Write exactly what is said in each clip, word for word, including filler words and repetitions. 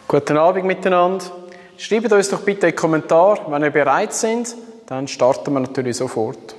Guten Abend miteinander. Schreibt uns doch bitte in die Kommentare, wenn ihr bereit seid. Dann starten wir natürlich sofort.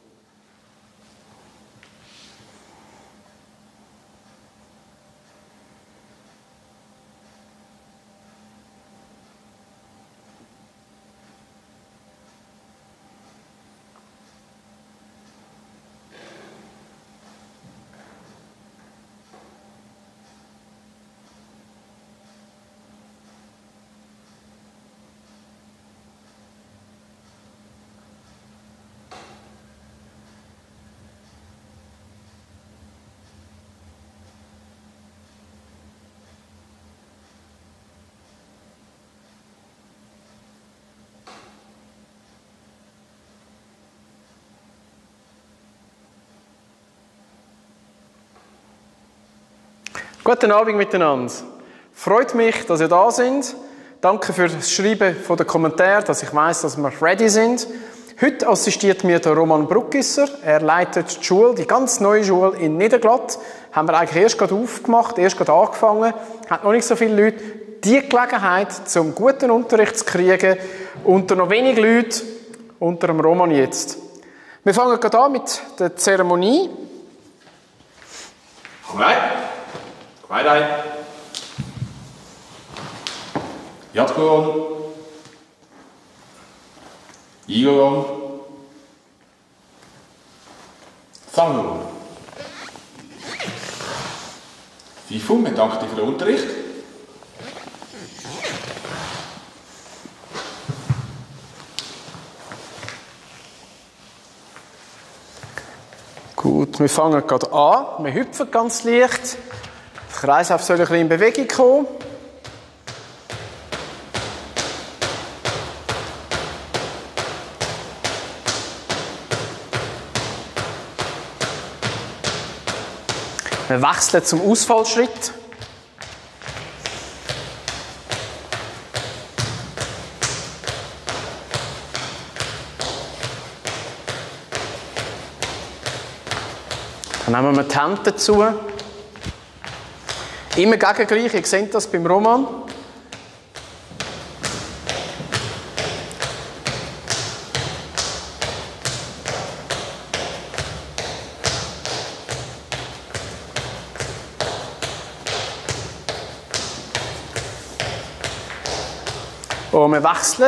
Guten Abend miteinander. Freut mich, dass ihr da sind. Danke für das Schreiben von den Kommentaren, dass ich weiss, dass wir ready sind. Heute assistiert mir der Roman Bruckisser. Er leitet die Schule, die ganz neue Schule in Niederglatt. Haben wir eigentlich erst gerade aufgemacht, erst gerade angefangen. Hat noch nicht so viele Leute. Die Gelegenheit, zum guten Unterricht zu kriegen, unter noch wenig Leuten, unter dem Roman jetzt. Wir fangen gerade an mit der Zeremonie. Komm rein. Komm rein. Jadgoran. Igoran. Fangoran. Fifu, wir danken dir für den Unterricht. Gut, wir fangen gerade an. Wir hüpfen ganz leicht. Der Kreislauf soll ein bisschen in Bewegung kommen. Wir wechseln zum Ausfallschritt. Dann nehmen wir die Hände dazu. Immer gegengleich, ihr seht das beim Roman. Und wir wechseln.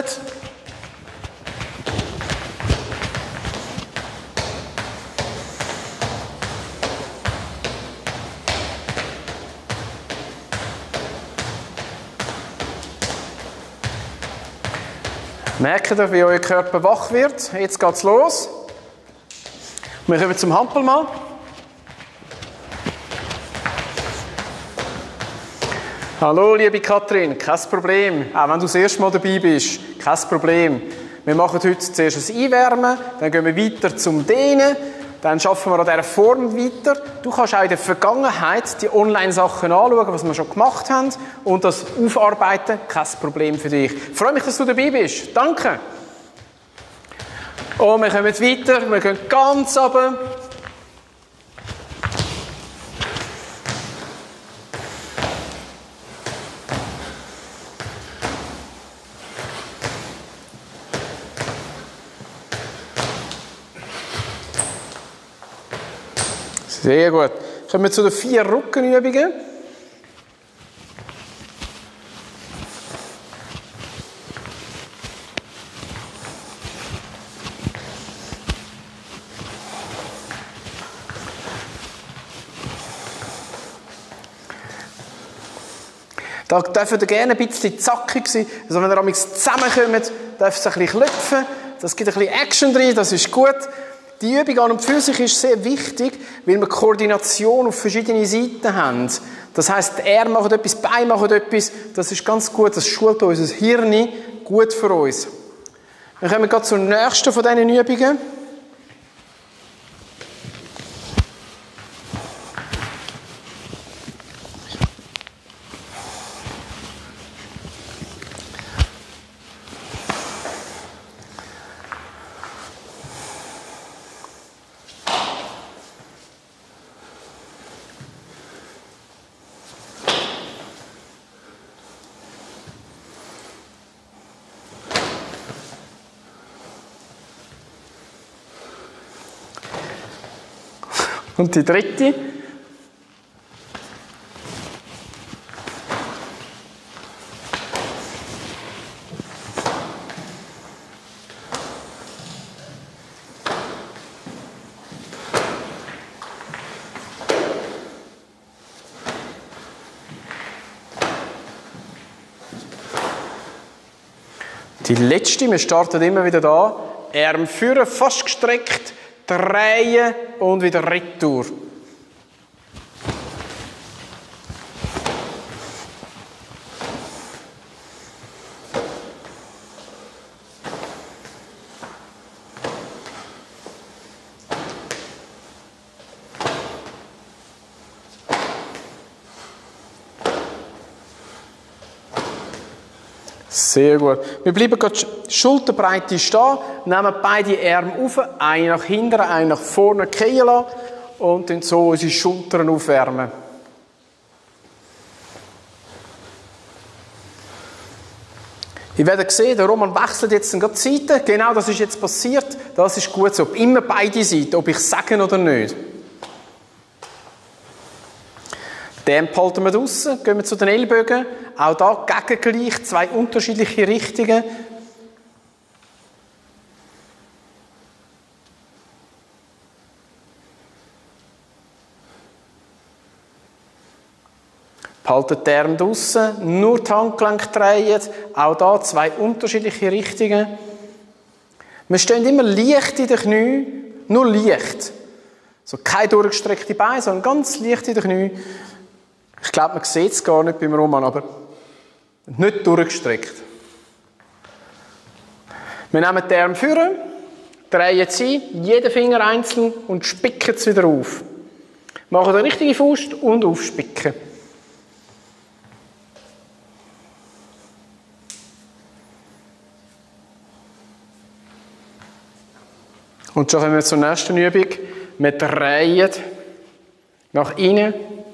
Merkt ihr, wie euer Körper wach wird? Jetzt geht's los. Wir kommen zum Hampelmann. Hallo, liebe Kathrin, kein Problem. Auch wenn du das erste Mal dabei bist, kein Problem. Wir machen heute zuerst ein Einwärmen, dann gehen wir weiter zum Dehnen, dann arbeiten wir an dieser Form weiter. Du kannst auch in der Vergangenheit die Online-Sachen anschauen, was wir schon gemacht haben, und das aufarbeiten, kein Problem für dich. Ich freue mich, dass du dabei bist. Danke. Und wir kommen weiter, wir gehen ganz runter. Sehr gut. Kommen wir zu den vier Rückenübungen. Da dürft ihr gerne ein bisschen zackig sein. Also wenn ihr am zusammenkommt, dürft ihr ein bisschen klopfen. Das gibt ein bisschen Action drin, das ist gut. Die Übung an und für sich ist sehr wichtig, weil wir Koordination auf verschiedene Seiten haben. Das heisst, er macht etwas, die Beine machen etwas. Das ist ganz gut, das schult unser Hirn gut für uns. Wir kommen gerade zur nächsten von diesen Übungen. Und die dritte. Die letzte, wir starten immer wieder da. Arm führen, fast gestreckt, drehen und wieder retour. Sehr gut. Wir bleiben gerade Schulterbreite stehen, nehmen beide Arme auf, einen nach hinten, einen nach vorne fallen lassen und dann so unsere Schultern aufwärmen. Ihr werdet sehen, der Roman wechselt jetzt gerade die Seiten. Genau das ist jetzt passiert. Das ist gut so. Immer beide Seiten, ob ich sage oder nicht. Den behalten wir draussen, gehen wir zu den Ellbogen. Auch da gegengleich, zwei unterschiedliche Richtungen. Behaltet die Arme draussen, nur die Handgelenke drehen. Auch da zwei unterschiedliche Richtungen. Wir stehen immer leicht in den Knien, nur leicht. So keine durchgestreckte Beine, sondern ganz leicht in den Knien. Ich glaube, man sieht es gar nicht beim Roman, aber nicht durchgestreckt. Wir nehmen die Arme vor, drehen sie, jeden Finger einzeln und spicken es wieder auf. Machen eine richtige Faust und aufspicken. Und schon kommen wir zur nächsten Übung. Wir drehen nach innen.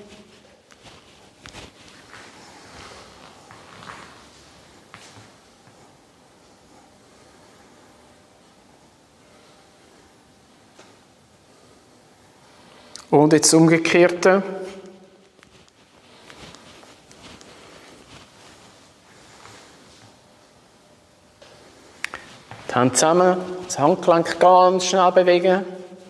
Und jetzt das Umgekehrte. Die Hände zusammen, das Handgelenk ganz schnell bewegen.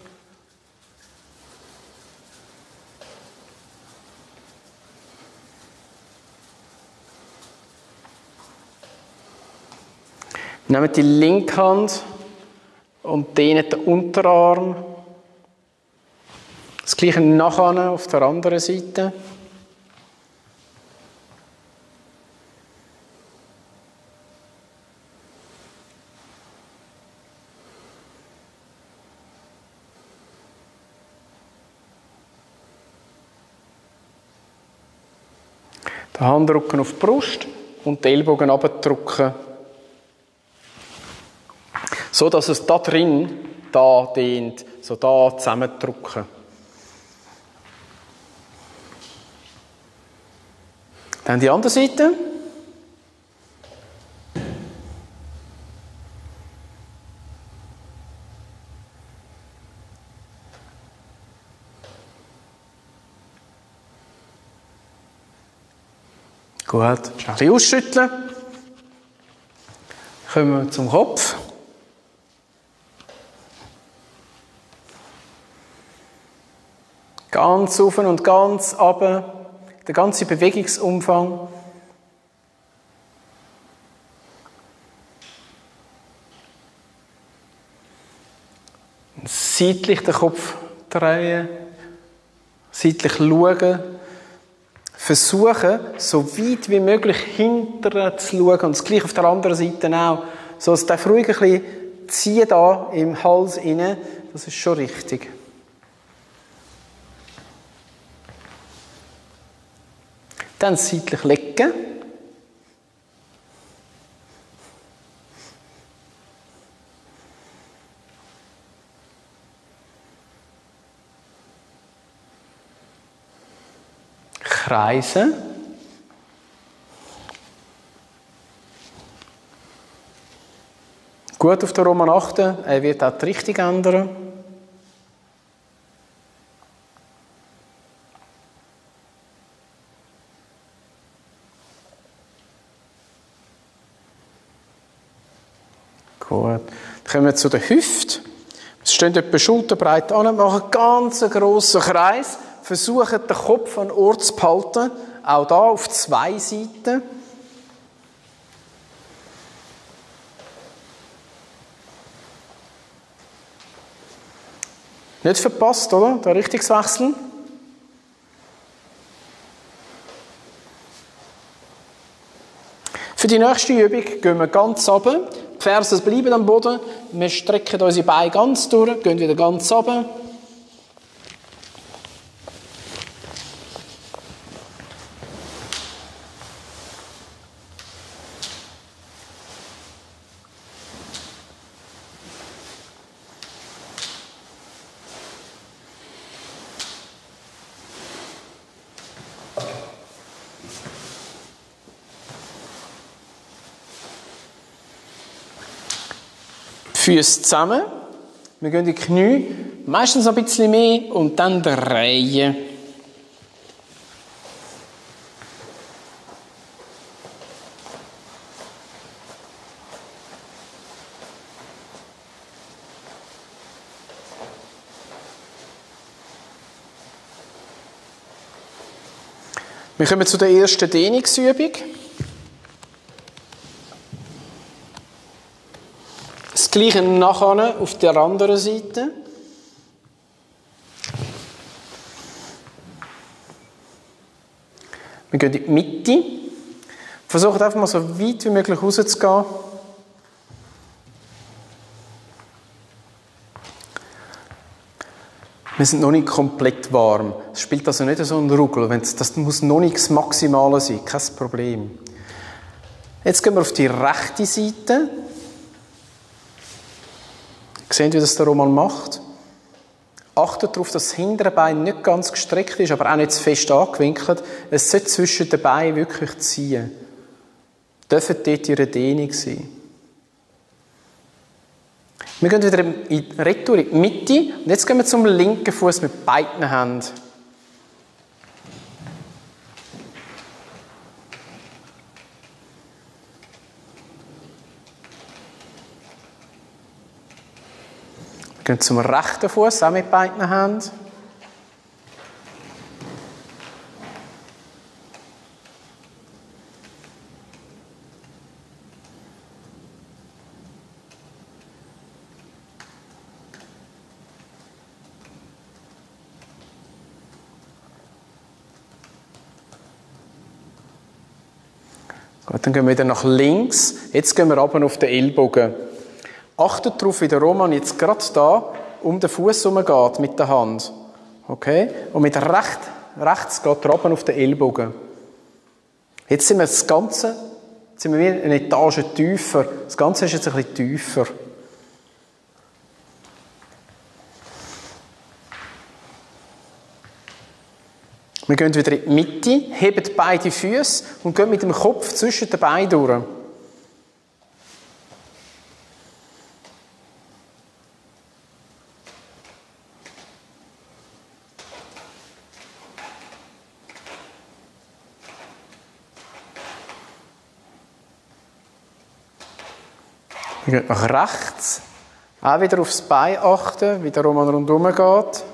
Nehmt die linke Hand und dehnt den Unterarm. Das Gleiche nachher auf der anderen Seite. Den Handrücken auf die Brust und die Ellbogen runterdrücken. So dass es da drin, da dehnt, so da zusammendrücken. Dann die andere Seite. Gut, ein bisschen ausschütteln. Kommen wir zum Kopf. Ganz auf und ganz runter. Der ganze Bewegungsumfang. Seitlich den Kopf drehen. Seitlich schauen. Versuchen, so weit wie möglich hinterher zu schauen. Und das Gleiche auf der anderen Seite auch. So, es darf ruhig ein bisschen ziehen da im Hals rein. Das ist schon richtig. Dann seitlich legen. Kreisen. Gut auf den Roman achten, er wird auch die Richtung ändern. Gut. Dann kommen wir zu den Hüften. Sie stehen etwa schulterbreit an, machen einen ganz grossen Kreis, versuchen den Kopf an Ort zu behalten, auch hier auf zwei Seiten. Nicht verpasst, oder? Der Richtungswechsel. Für die nächste Übung gehen wir ganz runter. Die Fersen bleiben am Boden. Wir strecken unsere Beine ganz durch, gehen wieder ganz runter. Füße zusammen. Wir gehen in die Knie, meistens ein bisschen mehr und dann drehen. Wir kommen zu der ersten Dehnungsübung. Das Gleiche nachher auf der anderen Seite. Wir gehen in die Mitte. Versuchen einfach mal so weit wie möglich rauszugehen. Wir sind noch nicht komplett warm. Es spielt also nicht so einen Ruggel. Das muss noch nicht das Maximale sein, kein Problem. Jetzt gehen wir auf die rechte Seite. Sehen Sie, wie das der Roman macht? Achtet darauf, dass das hintere Bein nicht ganz gestreckt ist, aber auch nicht zu fest angewinkelt. Es sollte zwischen den Beinen wirklich ziehen. Dürfen dort ihre Dehnung sein. Wir gehen wieder in die Retour in die Mitte. Und jetzt gehen wir zum linken Fuß mit beiden Händen. Wir gehen zum rechten Fuß, auch mit beiden Händen. Gut, dann gehen wir wieder nach links. Jetzt gehen wir runter auf den Ellbogen. Achtet darauf, wie der Roman jetzt gerade da um den Fuß herumgeht mit der Hand. Okay? Und mit recht, rechts geht er runter auf den Ellbogen. Jetzt sind wir das Ganze, jetzt sind wir wieder eine Etage tiefer. Das Ganze ist jetzt ein bisschen tiefer. Wir gehen wieder in die Mitte, heben beide Füße und gehen mit dem Kopf zwischen den Beinen durch. Wir gehen nach rechts. Auch wieder aufs Bein achten, wie der Roman rundherum geht.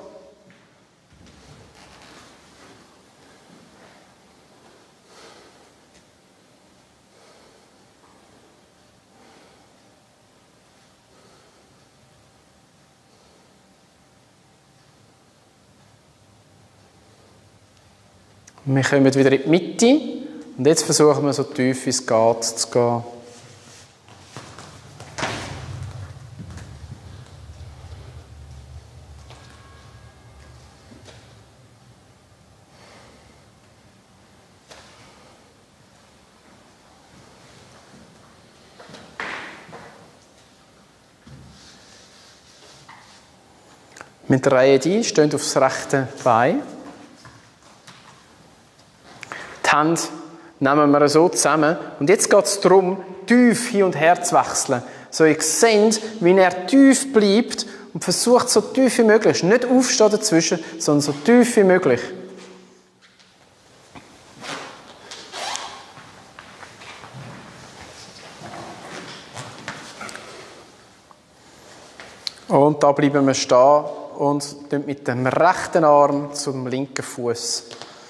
Wir kommen wieder in die Mitte und jetzt versuchen wir so tief wie es geht zu gehen. Wir drehen ein, stehen auf das rechte Bein. Die Hände nehmen wir so zusammen. Und jetzt geht es darum, tief hin und her zu wechseln. So, ihr seht, wie er tief bleibt und versucht, so tief wie möglich, nicht aufstehen dazwischen, sondern so tief wie möglich. Und da bleiben wir stehen und mit dem rechten Arm zum linken Fuß.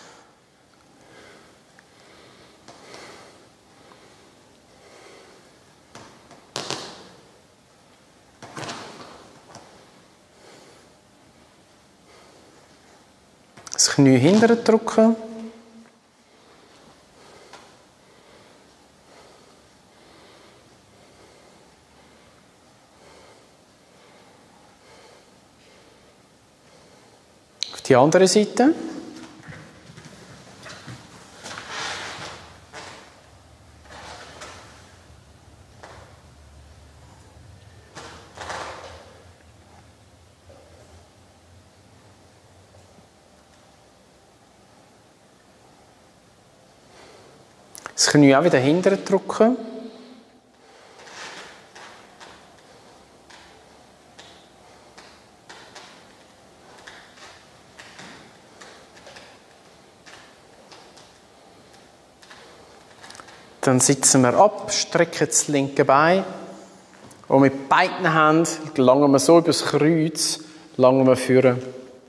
Das Knie hinterher drücken. Auf die andere Seite. Das Knie auch wieder hinterher drücken. Dann sitzen wir ab, strecken das linke Bein und mit beiden Händen langen wir so über das Kreuz, langen wir führen.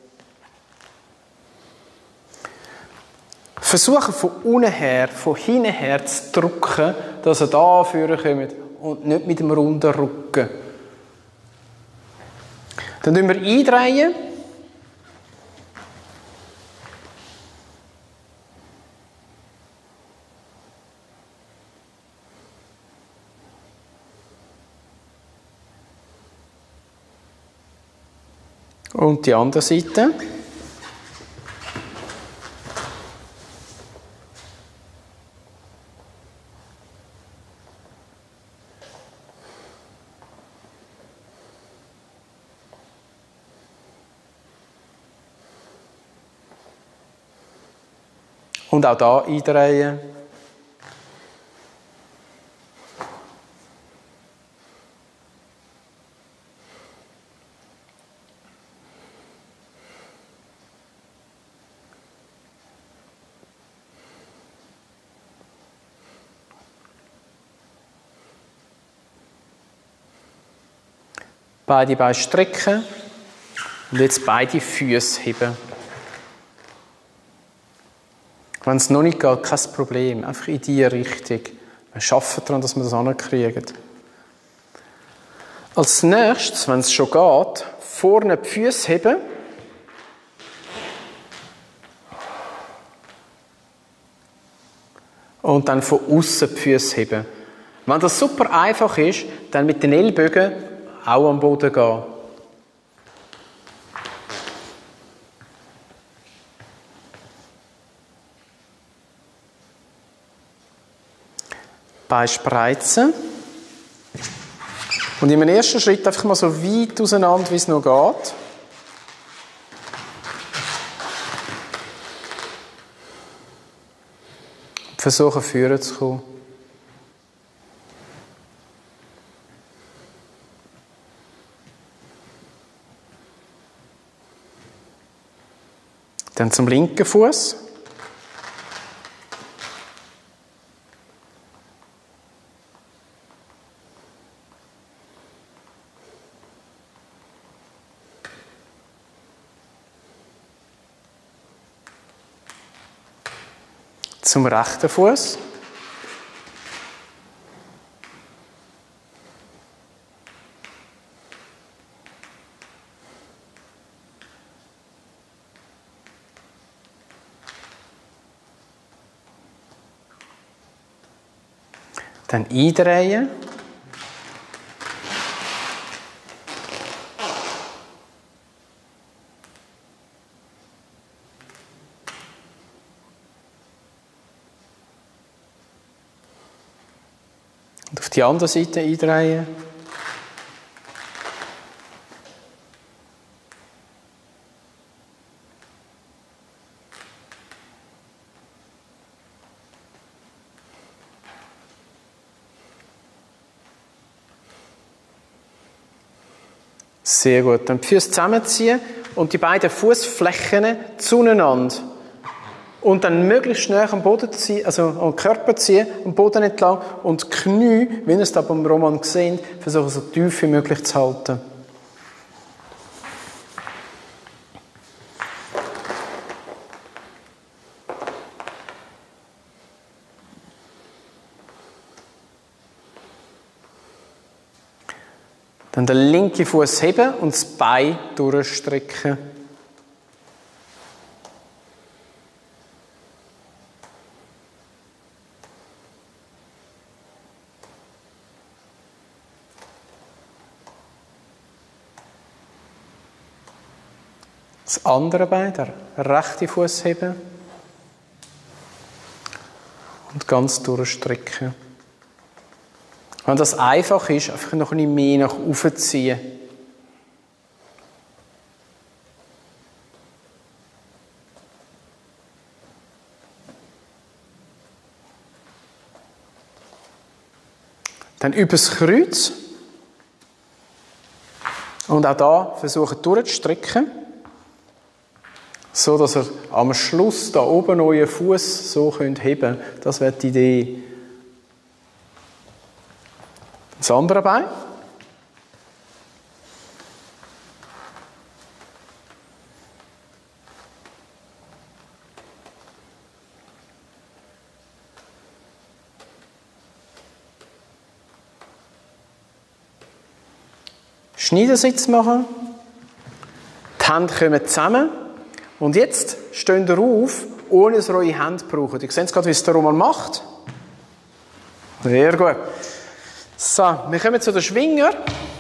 Versuchen von unten her, von hinten her zu drücken, dass ihr da vorne kommt und nicht mit dem runden Rücken. Dann drehen wir eindrehen. Und die andere Seite. Und auch da eindrehen. Beide Beine strecken und jetzt beide Füße heben. Wenn es noch nicht geht, kein Problem. Einfach in diese Richtung. Wir arbeiten daran, dass wir das hinkriegen. Als nächstes, wenn es schon geht, vorne die Füße heben. Und dann von außen die Füße heben. Wenn das super einfach ist, dann mit den Ellbogen auch am Boden gehen. Beine spreizen. Und im ersten Schritt einfach mal so weit auseinander, wie es noch geht. Und versuchen, führen zu kommen. Dann zum linken Fuß. Zum rechten Fuß. Dann eindrehen. Und auf die andere Seite eindrehen. Sehr gut. Dann die Füße zusammenziehen und die beiden Fußflächen zueinander. Und dann möglichst schnell am Boden ziehen, also am Körper ziehen, am Boden entlang und die Knie, wie ihr es da beim Roman seht, versuchen so tief wie möglich zu halten. Dann den linken Fuß heben und das Bein durchstrecken. Das andere Bein, der rechte Fuß heben und ganz durchstrecken. Wenn das einfach ist, einfach noch ein bisschen mehr nach oben ziehen. Dann übers Kreuz. Und auch da versuchen durchzustrecken, so dass ihr am Schluss da oben euren Fuß so könnt heben. Das wäre die Idee. Das andere Bein. Schneidersitz machen. Die Hände kommen zusammen. Und jetzt steht ihr auf, ohne dass ihr eure Hände braucht. Ihr seht gerade, wie es der Roman macht. Sehr gut. So, wir kommen zu den Schwinger.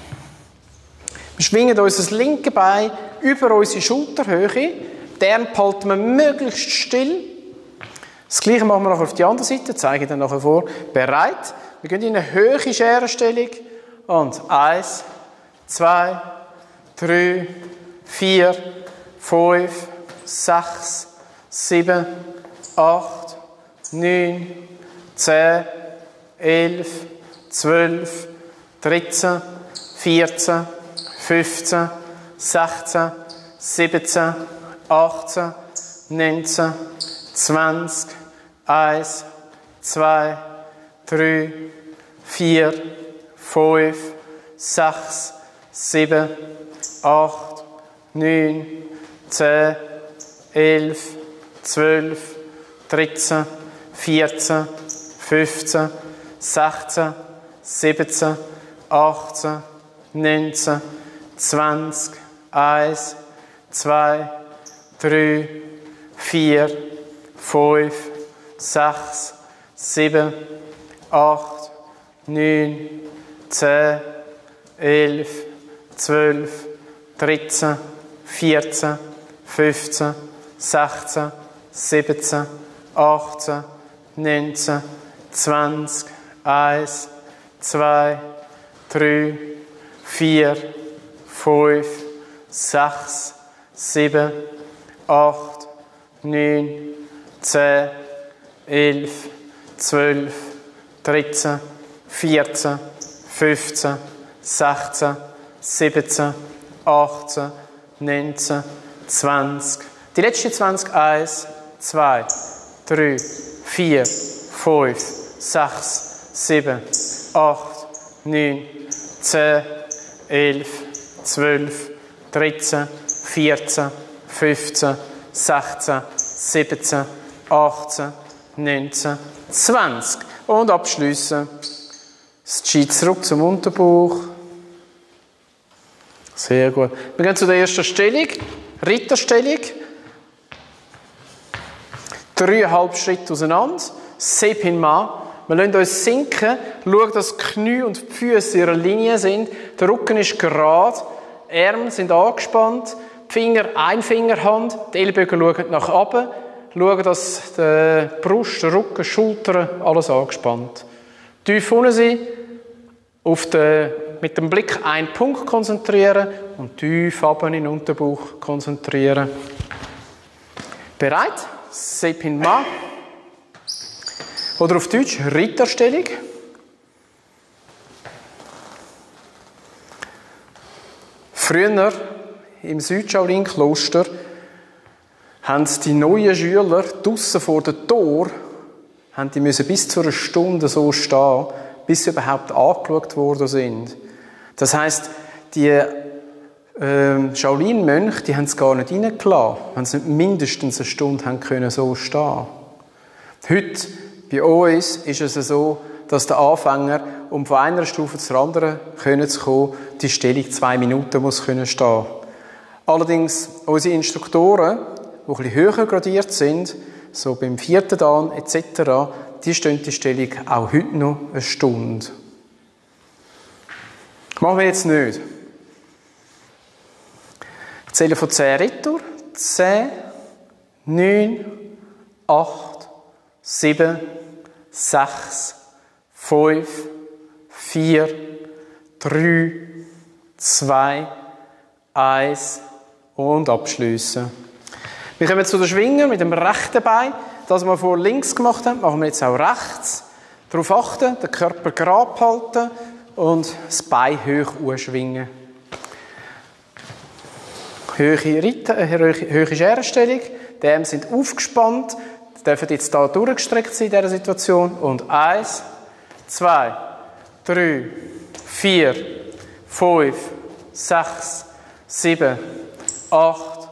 Wir schwingen unser linkes Bein über unsere Schulterhöhe. Den Arm behalten wir möglichst still. Das Gleiche machen wir nachher auf die andere Seite. Zeige ich dann nachher vor. Bereit. Wir gehen in eine hohe Scherenstellung. Und eins, zwei, drei, vier, fünf, sechs, sieben, acht, neun, zehn, elf, zwölf, dreizehn, vierzehn, fünfzehn, sechzehn, siebzehn, achtzehn, neunzehn, zwanzig, eins, zwei, drei, vier, fünf, sechs, sieben, acht, neun, zehn, elf, zwölf, dreizehn, vierzehn, fünfzehn, sechzehn, siebzehn, achtzehn, neunzehn, zwanzig, eins, zwei, drei, vier, fünf, sechs, sieben, acht, neun, zehn, elf, zwölf, dreizehn, vierzehn, fünfzehn, sechzehn, siebzehn, achtzehn, neunzehn, zwanzig, eins, zwei, drei, vier, fünf, sechs, sieben, acht, neun, zehn, elf, zwölf, dreizehn, vierzehn, fünfzehn, sechzehn, siebzehn, achtzehn, neunzehn, zwanzig. Die letzten zwanzig, eins, zwei, drei, vier, fünf, sechs, sieben, acht, neun, zehn, elf, zwölf, dreizehn, vierzehn, fünfzehn, sechzehn, siebzehn, achtzehn, neunzehn, zwanzig. Und abschliessen. Das Ski zurück zum Unterbauch. Sehr gut. Wir gehen zu der ersten Stellung. Ritterstellung. Dreieinhalb Schritte auseinander. Sepinma. Wir lassen uns sinken. Schauen, dass die Knie und die Füße in ihrer Linie sind. Der Rücken ist gerade. Die Arme sind angespannt. Die Finger, Einfingerhand. Die Ellbogen schauen nach oben. Schauen, dass die Brust, der Rücken, die Schultern, alles angespannt. Tief unten sind. Auf den, mit dem Blick einen Punkt konzentrieren und tief runter in den Unterbauch konzentrieren. Bereit? Sepinma. Oder auf Deutsch Ritterstellung. Früher im Süd-Shaolin-Kloster haben die neuen Schüler draussen vor dem Tor haben die müssen bis zu einer Stunde so stehen, bis sie überhaupt angeschaut worden sind. Das heisst, die äh, Shaolin-Mönche, die haben es gar nicht reingelassen, wenn sie nicht mindestens eine Stunde haben können so stehen. Heute, bei uns, ist es so, dass der Anfänger, um von einer Stufe zur anderen können zu kommen, die Stellung zwei Minuten muss können stehen. Allerdings unsere Instruktoren, die ein bisschen höher gradiert sind, so beim vierten Dan et cetera, die stehen die Stellung auch heute noch eine Stunde. Machen wir jetzt nicht. Ich zähle von zehn retour. zehn, neun, acht, sieben, sechs, fünf, vier, drei, zwei, eins und abschliessen. Wir kommen zu den Schwingen mit dem rechten Bein. Das, was wir vor links gemacht haben, machen wir jetzt auch rechts. Darauf achten, den Körper gerade halten und das Bein hoch anschwingen. Hohe Reiten, äh, hohe Scherenstellung. Die Arme sind aufgespannt. Die dürfen jetzt hier durchgestreckt sein in dieser Situation. Und eins, zwei, drei, vier, fünf, sechs, sieben, acht,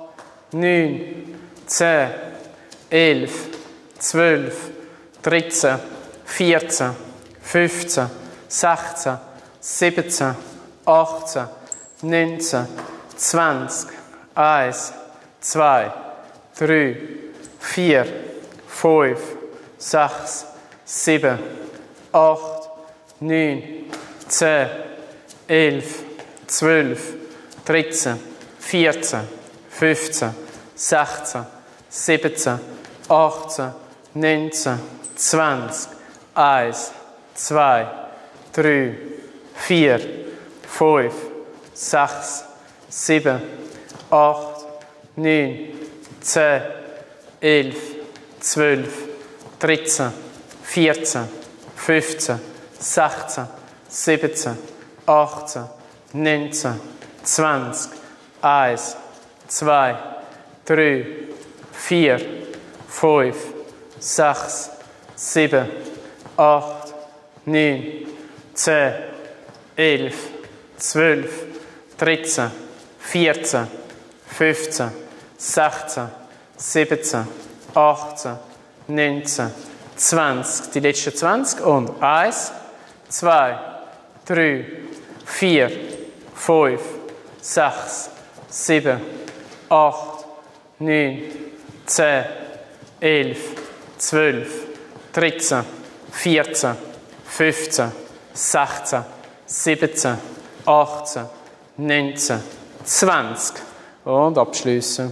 neun, zehn, elf, zwölf, dreizehn, vierzehn, fünfzehn, sechzehn, siebzehn, achtzehn, neunzehn, zwanzig, eins, zwei, drei, vier, fünf, sechs, sieben, acht, neun, zehn, elf, zwölf, dreizehn, vierzehn, fünfzehn, sechzehn, siebzehn, achtzehn, neunzehn, zwanzig, eins, zwei, drei, vier, fünf, sechs, sieben, acht, neun, zehn, elf, zwölf, dreizehn, vierzehn, fünfzehn, sechzehn, siebzehn, achtzehn, neunzehn, zwanzig, eins, zwei, drei, vier, fünf, sechs, sieben, acht, neun, zehn, elf, zwölf, dreizehn, vierzehn, fünfzehn, sechzehn, siebzehn, achtzehn, neunzehn, zwanzig, die letzten zwanzig und eins, zwei, drei, vier, fünf, sechs, sieben, acht, neun, zehn, elf, zwölf, dreizehn, vierzehn, fünfzehn, sechzehn, siebzehn, achtzehn, neunzehn, zwanzig und abschliessen.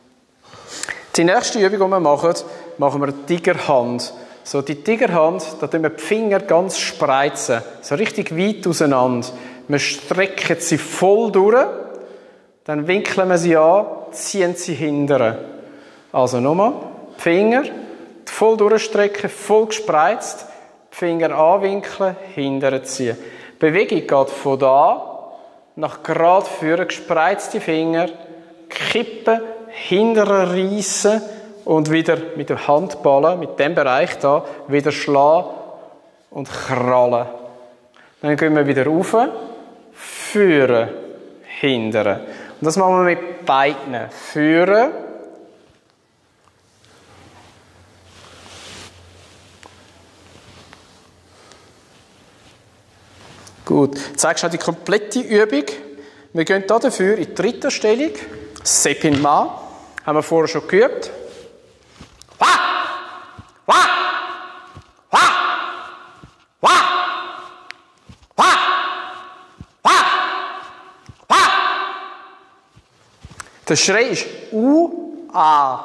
Die nächste Übung, die wir machen, machen wir eine Tigerhand. So, die Tigerhand, da tun wir die Finger ganz spreizen, so richtig weit auseinander. Wir strecken sie voll durch, dann winkeln wir sie an, ziehen sie hinterher. Also nochmal, die Finger voll durchstrecken, voll gespreizt, die Finger anwinkeln, hinterher ziehen. Die Bewegung geht von da nach gerade vorne, gespreizte Finger, kippen, hinterher reissen und wieder mit dem Handballen, mit dem Bereich da, wieder schlagen und krallen. Dann gehen wir wieder rauf, führen, hindern. Und das machen wir mit beiden. Führen, gut. Zeigst du die komplette Übung. Wir gehen hier dafür in die dritte Stellung. Sepin Ma. Haben wir vorher schon geübt. Wa! Wa! Wa! Wa! Wa! Wa! Wa! Der Schrei ist U, A,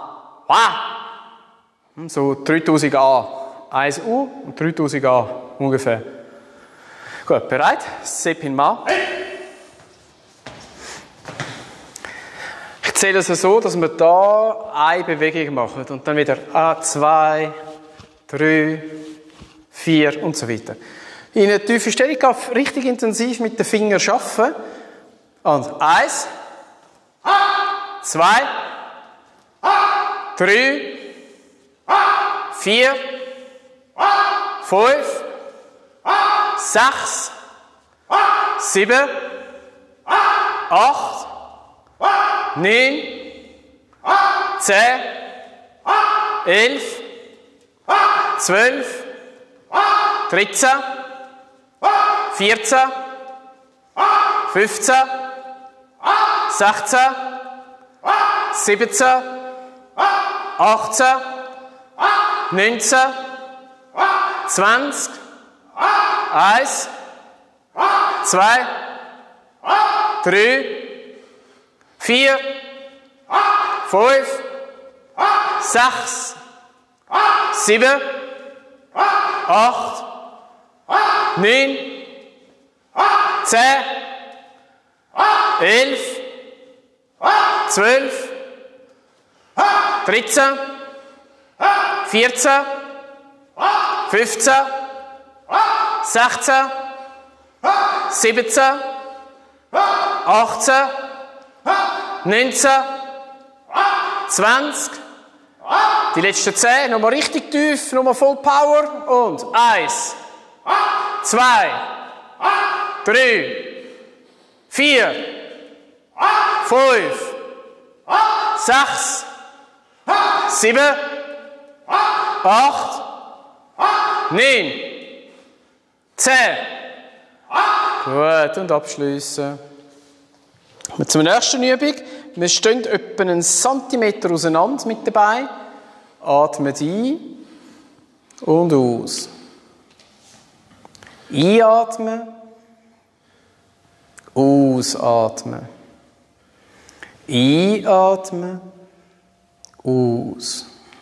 Wa. So dreitausend A. eins U und dreitausend A ungefähr. Gut, bereit? Sepin Ma. Ich zähle es so, dass wir hier eine Bewegung machen und dann wieder A, zwei, drei, vier und so weiter. In eine tiefe Stellung darf richtig intensiv mit den Fingern arbeiten. Und eins, zwei, drei, vier, fünf, sechs, sieben, acht, neun, zehn, elf, zwölf, dreizehn, vierzehn, fünfzehn, sechzehn, siebzehn, achtzehn, neunzehn, zwanzig, eins, zwei, drei, vier, fünf, sechs, sieben, acht, neun, zehn, elf, zwölf, dreizehn, vierzehn, fünfzehn, sechzehn, siebzehn, achtzehn, neunzehn, zwanzig. Die letzten zehn, nochmal richtig tief, nochmal voll Power. Und eins, zwei, drei, vier, fünf, sechs, sieben, acht, neun, zehn. Gut, und abschliessen. Zur nächsten Übung. Wir stehen etwa einen Zentimeter auseinander mit dabei. Atmen ein und aus. Einatmen. Ausatmen. Einatmen. Aus.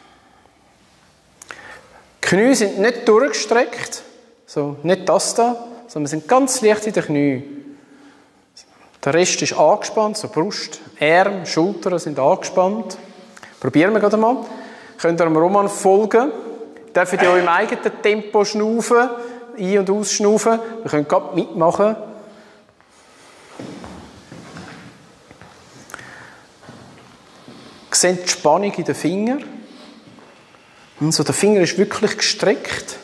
Die Knie sind nicht durchgestreckt. So, nicht das da, sondern wir sind ganz leicht in den Knien. Der Rest ist angespannt, so Brust, Arme, Schultern sind angespannt. Probieren wir gerade mal. Könnt ihr dem Roman folgen. Dürft ihr auch im eigenen Tempo schnaufen, ein- und ausschnaufen. Wir können gerade mitmachen. Ihr seht die Spannung in den Fingern. Also der Finger ist wirklich gestreckt.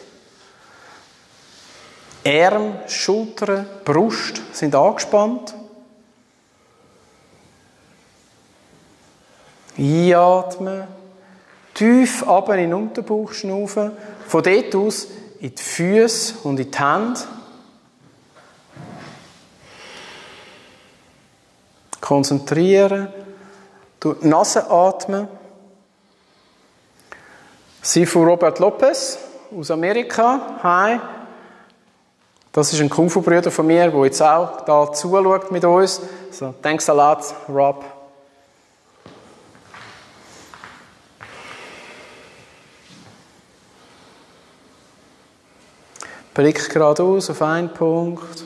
Arme, Schultern, Brust sind angespannt. Einatmen, tief runter in den Unterbauch schnaufen, von dort aus in die Füße und in die Hände. Konzentrieren, durch die Nase atmen. Sie von Robert Lopez aus Amerika. Hi. Das ist ein Kung-Fu-Bruder von mir, der jetzt auch da zuschaut mit uns. So, thanks a lot, Rob. Blick geradeaus auf einen Punkt.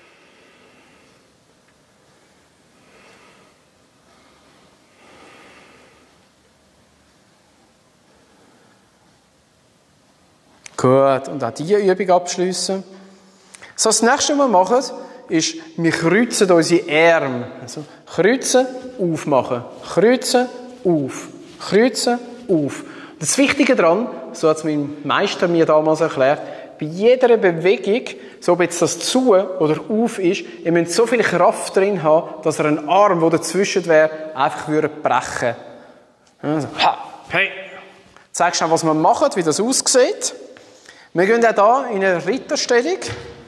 Gut, und auch diese Übung abschliessen. So, das nächste, was wir machen, ist, wir kreuzen unsere Arme. Also, kreuzen, aufmachen. Kreuzen, auf. Kreuzen, auf. Und das Wichtige daran, so hat es mein Meister mir damals erklärt, bei jeder Bewegung, so ob jetzt das zu oder auf ist, ihr müsst so viel Kraft drin haben, dass ihr einen Arm, der dazwischen wäre, einfach brechen würde. Also, ha, hey. Zeigst du was wir machen, wie das aussieht. Wir gehen auch hier in eine Ritterstellung.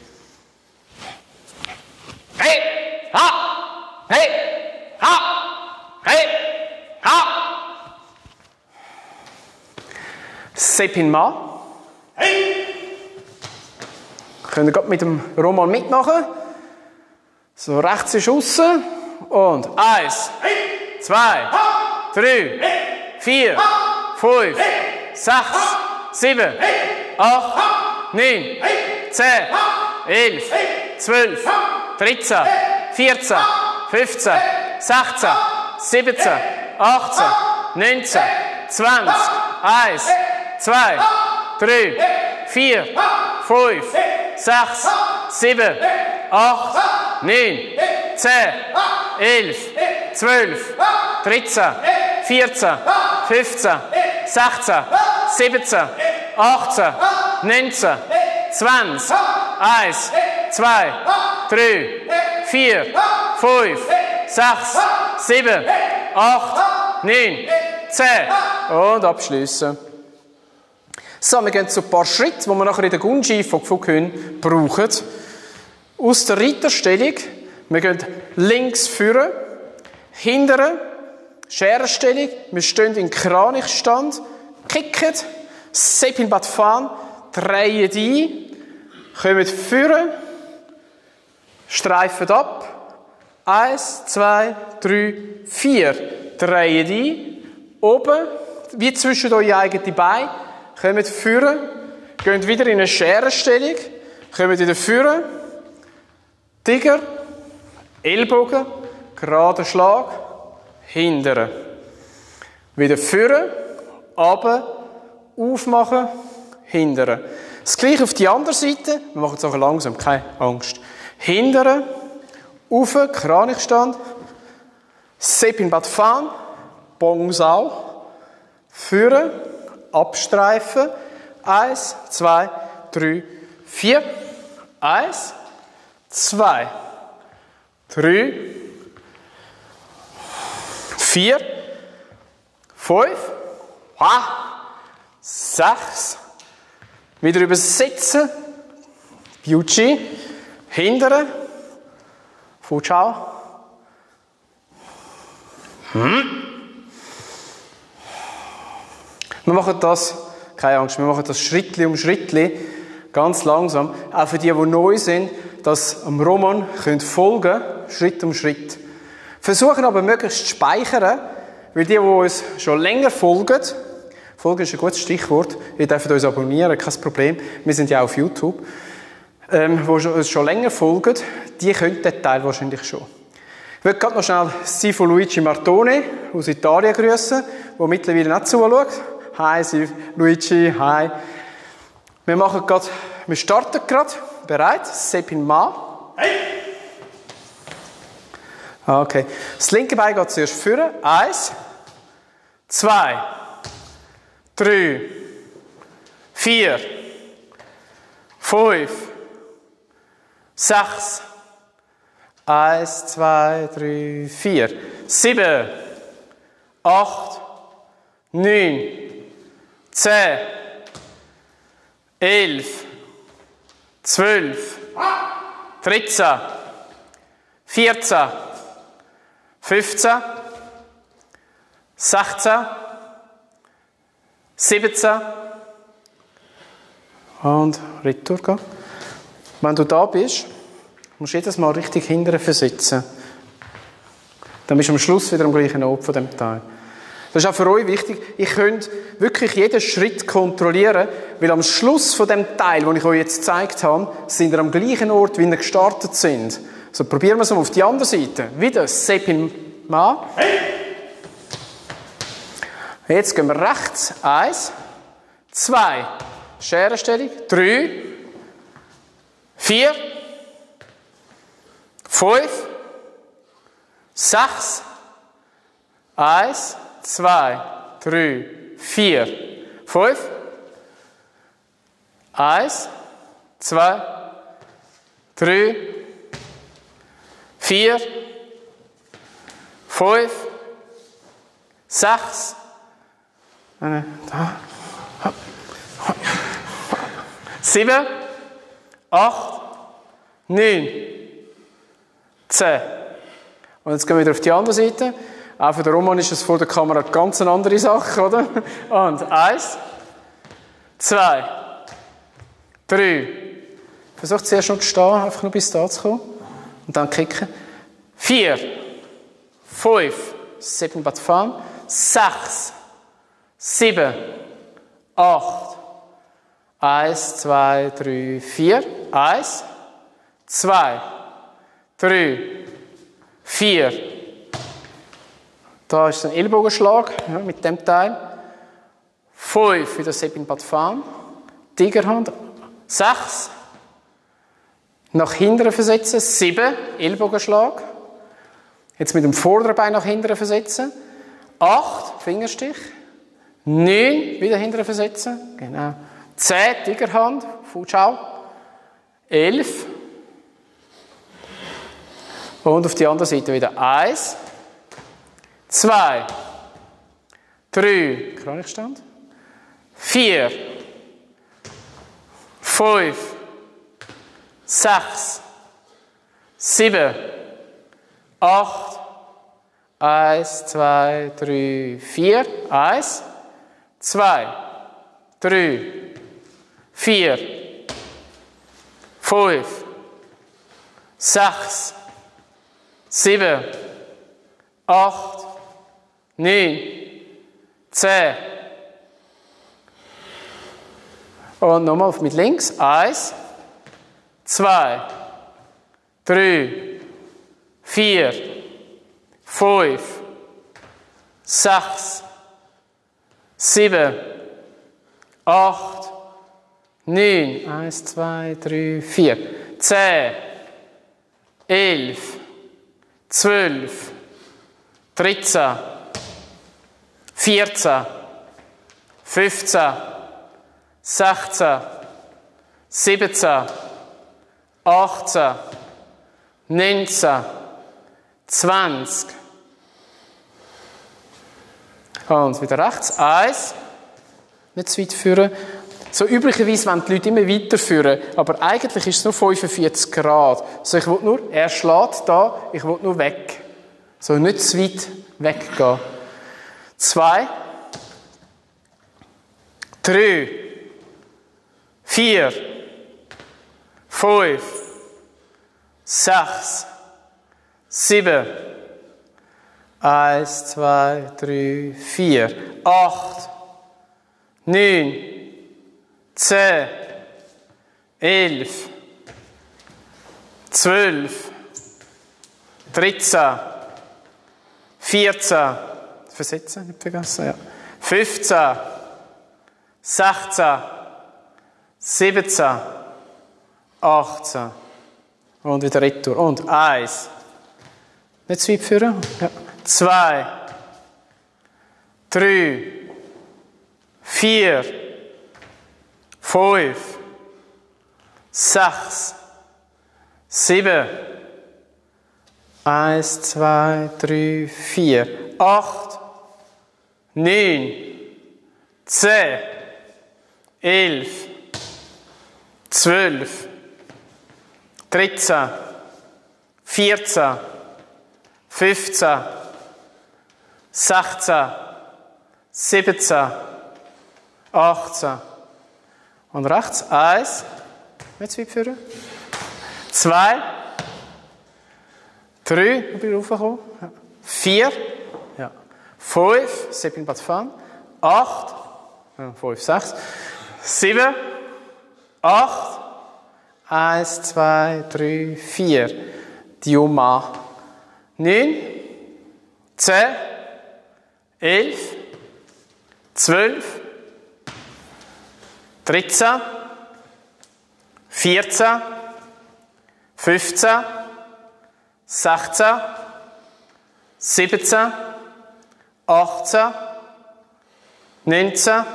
Hey, ha, hey, ha, hey, ha. Sepin Ma. Hey. Könnt ihr gerade mit dem Roman mitmachen. So, rechts ist aussen. Und eins, zwei, drei, vier, fünf, sechs, sieben, acht, neun, zehn, elf, zwölf, dreizehn, vierzehn, fünfzehn, sechzehn, siebzehn, achtzehn, neunzehn, zwanzig, eins, zwei, drei, vier, fünf, sechs, sieben, acht, neun, zehn, elf, zwölf, dreizehn, vierzehn, fünfzehn, sechzehn, siebzehn, achtzehn, neunzehn, zwanzig, eins, zwei, drei, vier, fünf, sechs, sieben, acht, neun, zehn. Und abschliessen. So, wir gehen zu ein paar Schritten, die wir nachher in der Gunji von Pfukün brauchen. Aus der Reiterstellung. Wir gehen links führen, hinteren, Scherenstellung. Wir stehen in Kranichstand, kicken, Sepin Bat Fan, drehen ein, kommen führen, streifen ab. Eins, zwei, drei, vier. Drehen ein, oben, wie zwischen eure eigenen Beine, kommen führen, gehen wieder in eine Scherenstellung, kommen wieder führen, Tiger, Ellbogen, gerader Schlag, hindern. Wieder führen, runter, aufmachen, hindern. Das gleiche auf die andere Seite, wir machen es auch langsam, keine Angst. Hindern, rauf, Kranichstand, Sepin Bat Fan, Bong Sao, führen, abstreifen, eins, zwei, drei, vier, eins, zwei, drei, vier, fünf, sechs, wieder übersetzen, Biuchi, hindern, Fu Chao. Hm. Wir machen das, keine Angst, wir machen das Schrittli um Schrittli, ganz langsam, auch für die, die neu sind, dass am Roman könnt folgen, Schritt um Schritt. Versuchen aber möglichst zu speichern, weil die, die uns schon länger folgen, folgen ist ein gutes Stichwort, ihr dürft uns abonnieren, kein Problem, wir sind ja auch auf YouTube, ähm, die uns schon länger folgen, die können den Teil wahrscheinlich schon. Ich möchte gerade noch schnell Sifo Luigi Martone aus Italien grüßen, der mittlerweile nicht zuschaut. Hi Luigi, hi. Wir machen gerade, wir starten gerade. Bereit? Sepin Ma. Hey. Okay. Das linke Bein geht zuerst führen. Eins, zwei, drei, vier, fünf, sechs, eins, zwei, drei, vier, sieben, acht, neun, zehn, elf, zwölf, dreizehn, vierzehn, fünfzehn, sechzehn, siebzehn und retour gehen. Wenn du da bist, musst du jedes Mal richtig hinterher versetzen. Dann bist du am Schluss wieder am gleichen Ort von dem Teil. Das ist auch für euch wichtig. Ihr könnt wirklich jeden Schritt kontrollieren, weil am Schluss von dem Teil, den ich euch jetzt gezeigt habe, sind wir am gleichen Ort, wie wir gestartet sind. Also probieren wir es mal auf die andere Seite. Wieder Sepin Ma. Jetzt gehen wir rechts. Eins, zwei, Scherenstellung, drei, vier, fünf, sechs, eins, zwei, drei, vier, fünf, eins, zwei, drei, vier, fünf, sechs, sieben, acht, neun, zehn. Und jetzt gehen wir wieder auf die andere Seite. Auch für den Roman ist es vor der Kamera eine ganz andere Sache, oder? Und eins, zwei, drei. Versucht zuerst noch zu stehen, einfach nur bis da zu kommen. Und dann kicken. Vier, fünf, sieben Bat Fan, sechs, sieben, acht, eins, zwei, drei, vier, eins, zwei, drei, vier. Da ist ein Ellbogenschlag ja, mit dem Teil. fünf, wieder Sepin Bat Fan. Tigerhand. sechs. Nach hinten versetzen. sieben, Ellbogenschlag. Jetzt mit dem vorderen Bein nach hinten versetzen. acht, Fingerstich. neun, wieder hinten versetzen. Genau. zehn, Tigerhand. Fu Chao. elf. Und auf die andere Seite wieder eins. zwei, drei, Kranichstand, vier, fünf, sechs, sieben, acht, eins, zwei, drei, vier, eins, zwei, drei, vier, fünf, sechs, sieben, acht, neun, zehn. Und nochmal mit links. Eins, zwei, drei, vier, fünf, sechs, sieben, acht, neun. Eins, zwei, drei, vier. Zehn, elf, zwölf, dreizehn, vierzehn, fünfzehn, sechzehn, siebzehn, achtzehn, neunzehn, zwanzig. Und wieder rechts. Eins. Nicht zu weit führen. So üblicherweise wollen die Leute immer weiterführen, aber eigentlich ist es nur fünfundvierzig Grad. Also ich will nur, er schlägt da, ich will nur weg. So nicht zu weit weggehen. Zwei. Drei. Vier. Fünf. Sechs. Sieben. Eins, zwei, drei, vier. Acht. Neun. Zehn, elf, zwölf, dreizehn, vierzehn, versetzen, nicht vergessen, ja. fünfzehn, sechzehn, siebzehn, achtzehn. Und wieder retour. Und eins. Nicht zu weit führen. Ja. Zwei, drei, vier, fünf, sechs, sieben, eins, zwei, drei, vier, acht, neun, zehn, elf, zwölf, dreizehn, vierzehn, fünfzehn, sechzehn, siebzehn, achtzehn. Und rechts. Eins. Nicht zu weit führen. Zwei. Drei. Ich bin raufgekommen. Ja. Vier. Ja. Fünf. Sieben Bad Fan. Acht. Ja, fünf, sechs. Sieben. Acht. Eins, zwei, drei, vier. Dioma. Neun. Zehn. Elf. Zwölf. dreizehn, vierzehn, fünfzehn, sechzehn, siebzehn, achtzehn, neunzehn.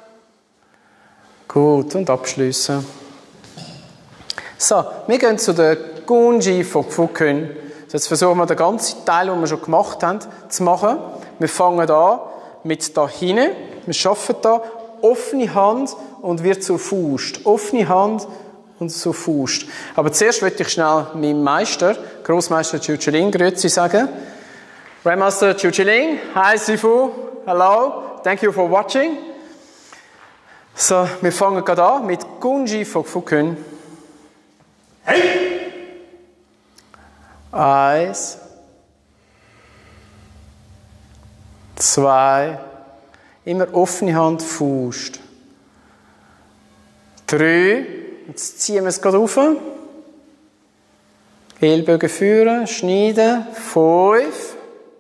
Gut, und abschliessen. So, wir gehen zu der Gunji von Pfukün. Jetzt versuchen wir den ganzen Teil, den wir schon gemacht haben, zu machen. Wir fangen an mit da hinten. Wir arbeiten da offene Hand und wird zur Faust. Offene Hand und zur Faust. Aber zuerst möchte ich schnell meinem Meister, Grossmeister Chiu Chiling, Grüezi sagen. Grandmaster Chiu Chiling, hi Sifu, hello, thank you for watching. So, wir fangen gerade an mit Gunji von Pfukün. Hey! Eins. Zwei. Immer offene Hand, Faust. Drei. Jetzt ziehen wir es gerade rauf. Ellbogen führen, schneiden. Fünf.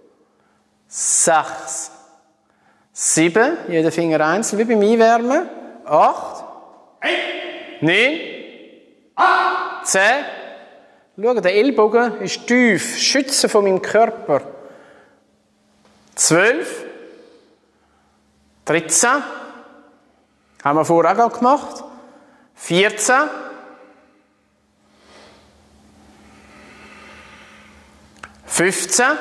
Sechs. Sieben. Jeder Finger einzeln, wie beim Einwärmen. Acht. Neun. Zehn. Schau, der Ellbogen ist tief. Schützen von meinem Körper. Zwölf. dreizehn. Haben wir vorher auch gemacht. vierzehn. fünfzehn.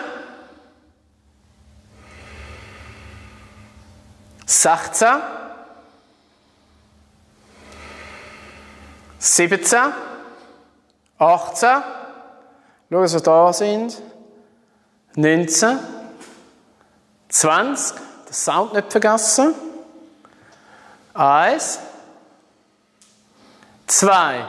sechzehn. siebzehn, achtzehn, schau, dass wir da sind, neunzehn, zwanzig, den Sound nicht vergessen, eins, zwei,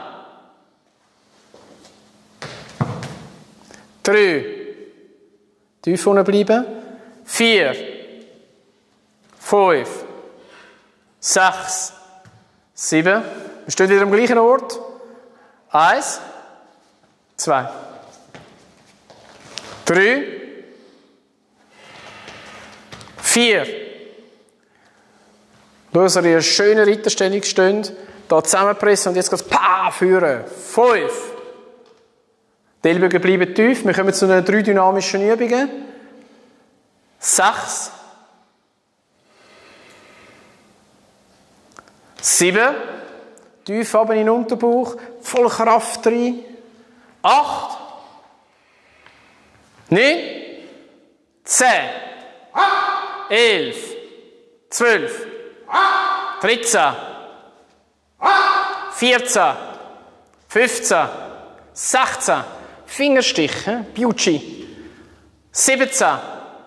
drei, tief unten bleiben, vier, fünf, sechs, sieben, wir stehen wieder am gleichen Ort, eins, zwei, drei, vier. Schau, dass ihr in einer schönen Ritterstellung steht, hier zusammenpressen und jetzt geht es pa führen. Fünf. Die Ellbogen bleiben tief. Wir kommen zu den drei dynamischen Übungen. Sechs. Sieben. Tief runter in den Unterbauch. Voll Kraft rein. Acht. Neun. Zehn. Elf. Zwölf. dreizehn. vierzehn. fünfzehn. sechzehn. Fingerstich, he? Beauty. siebzehn.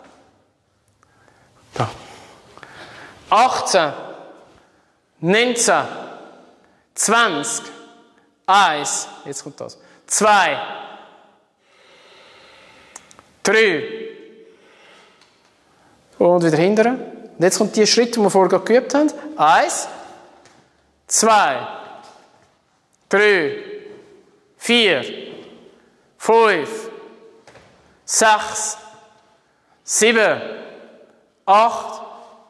Da. achtzehn. neunzehn. zwanzig. eins. Jetzt kommt das. zwei. drei. Und wieder hinterher. Und jetzt kommt die Schritte, die wir vorher geübt haben. Eins. Zwei. Drei. Vier. Fünf. Sechs. Sieben. Acht.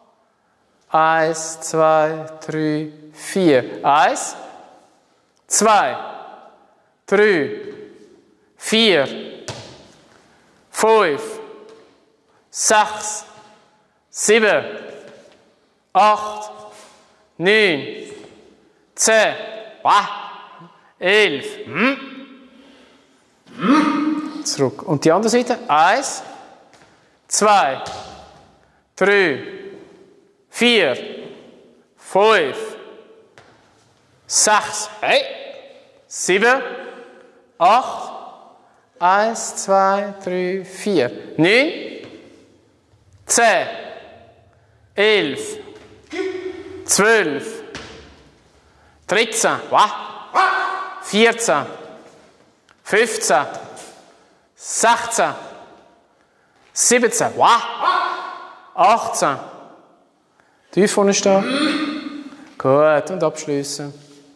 Eins, zwei, drei, vier. Eins. Zwei. Drei. Vier. Fünf. Sechs. Sieben. Acht. Neun. Zehn. Elf. Hm? Zurück. Und die andere Seite. Eins, zwei, drei, vier, fünf, sechs, hey, sieben, acht, eins, zwei, drei, vier, neun, zehn, elf, zwölf, dreizehn, vierzehn, fünfzehn, sechzehn, siebzehn, achtzehn. Tief vorne stehen. Gut, und abschließen.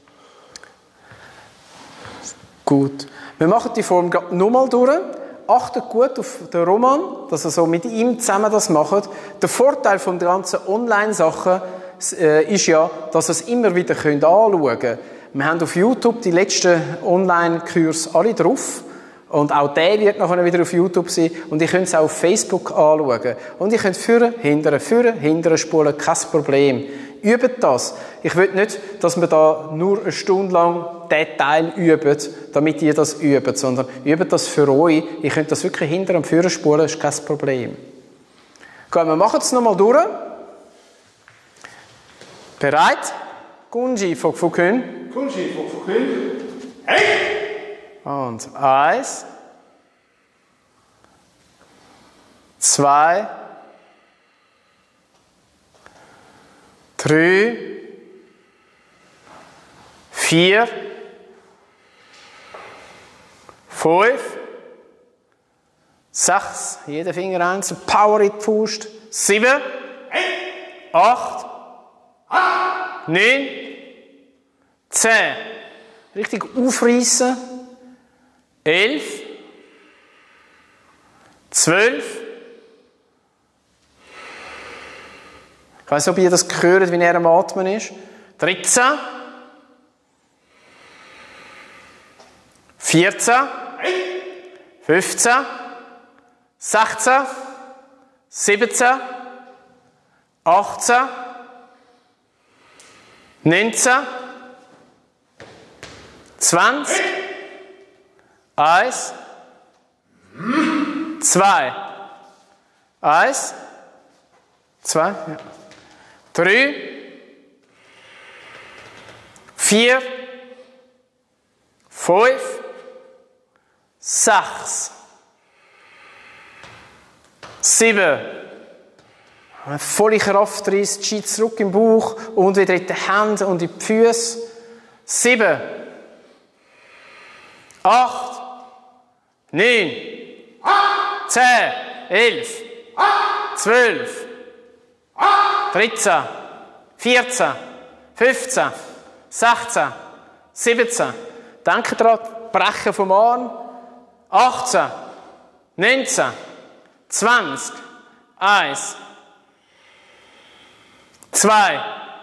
Gut. Wir machen die Form nochmal durch. Achtet gut auf den Roman, dass ihr so mit ihm zusammen das macht. Der Vorteil von den ganzen Online-Sachen äh, ist ja, dass ihr es immer wieder anschauen könnt. Wir haben auf YouTube die letzten Online-Kurse alle drauf. Und auch der wird nachher wieder auf YouTube sein. Und ihr könnt es auch auf Facebook anschauen. Und ihr könnt führen, hindern, führen, hindern, spulen, kein Problem. Übt das. Ich will nicht, dass wir da nur eine Stunde lang diesen Teil üben, damit ihr das übt, sondern übt das für euch. Ihr könnt das wirklich hindern und führen, spulen, ist kein Problem. Gut, wir machen es nochmal durch. Bereit? Kunji, Fokfukun. Kunji, Fokfukun. Hey! Und eins, zwei, drei, vier, fünf, sechs, jeder Finger eins, Power in die Faust, sieben, acht, neun, zehn, richtig aufreißen. Elf, zwölf, ich weiss nicht, ob ihr das hört, wie er am Atmen ist, dreizehn, vierzehn, fünfzehn, sechzehn, siebzehn, achtzehn, neunzehn, zwanzig, Eins, zwei, eins, zwei, ja. drei, vier, fünf, sechs, sieben. Volle Kraft rein, Ski zurück im Bauch und wieder in die Hände und in die Füße. sieben, acht, neun, zehn, elf, zwölf, dreizehn, vierzehn, fünfzehn, sechzehn, siebzehn. Denkt daran, Brechen vom Arm. achtzehn, neunzehn, zwanzig, eins, zwei,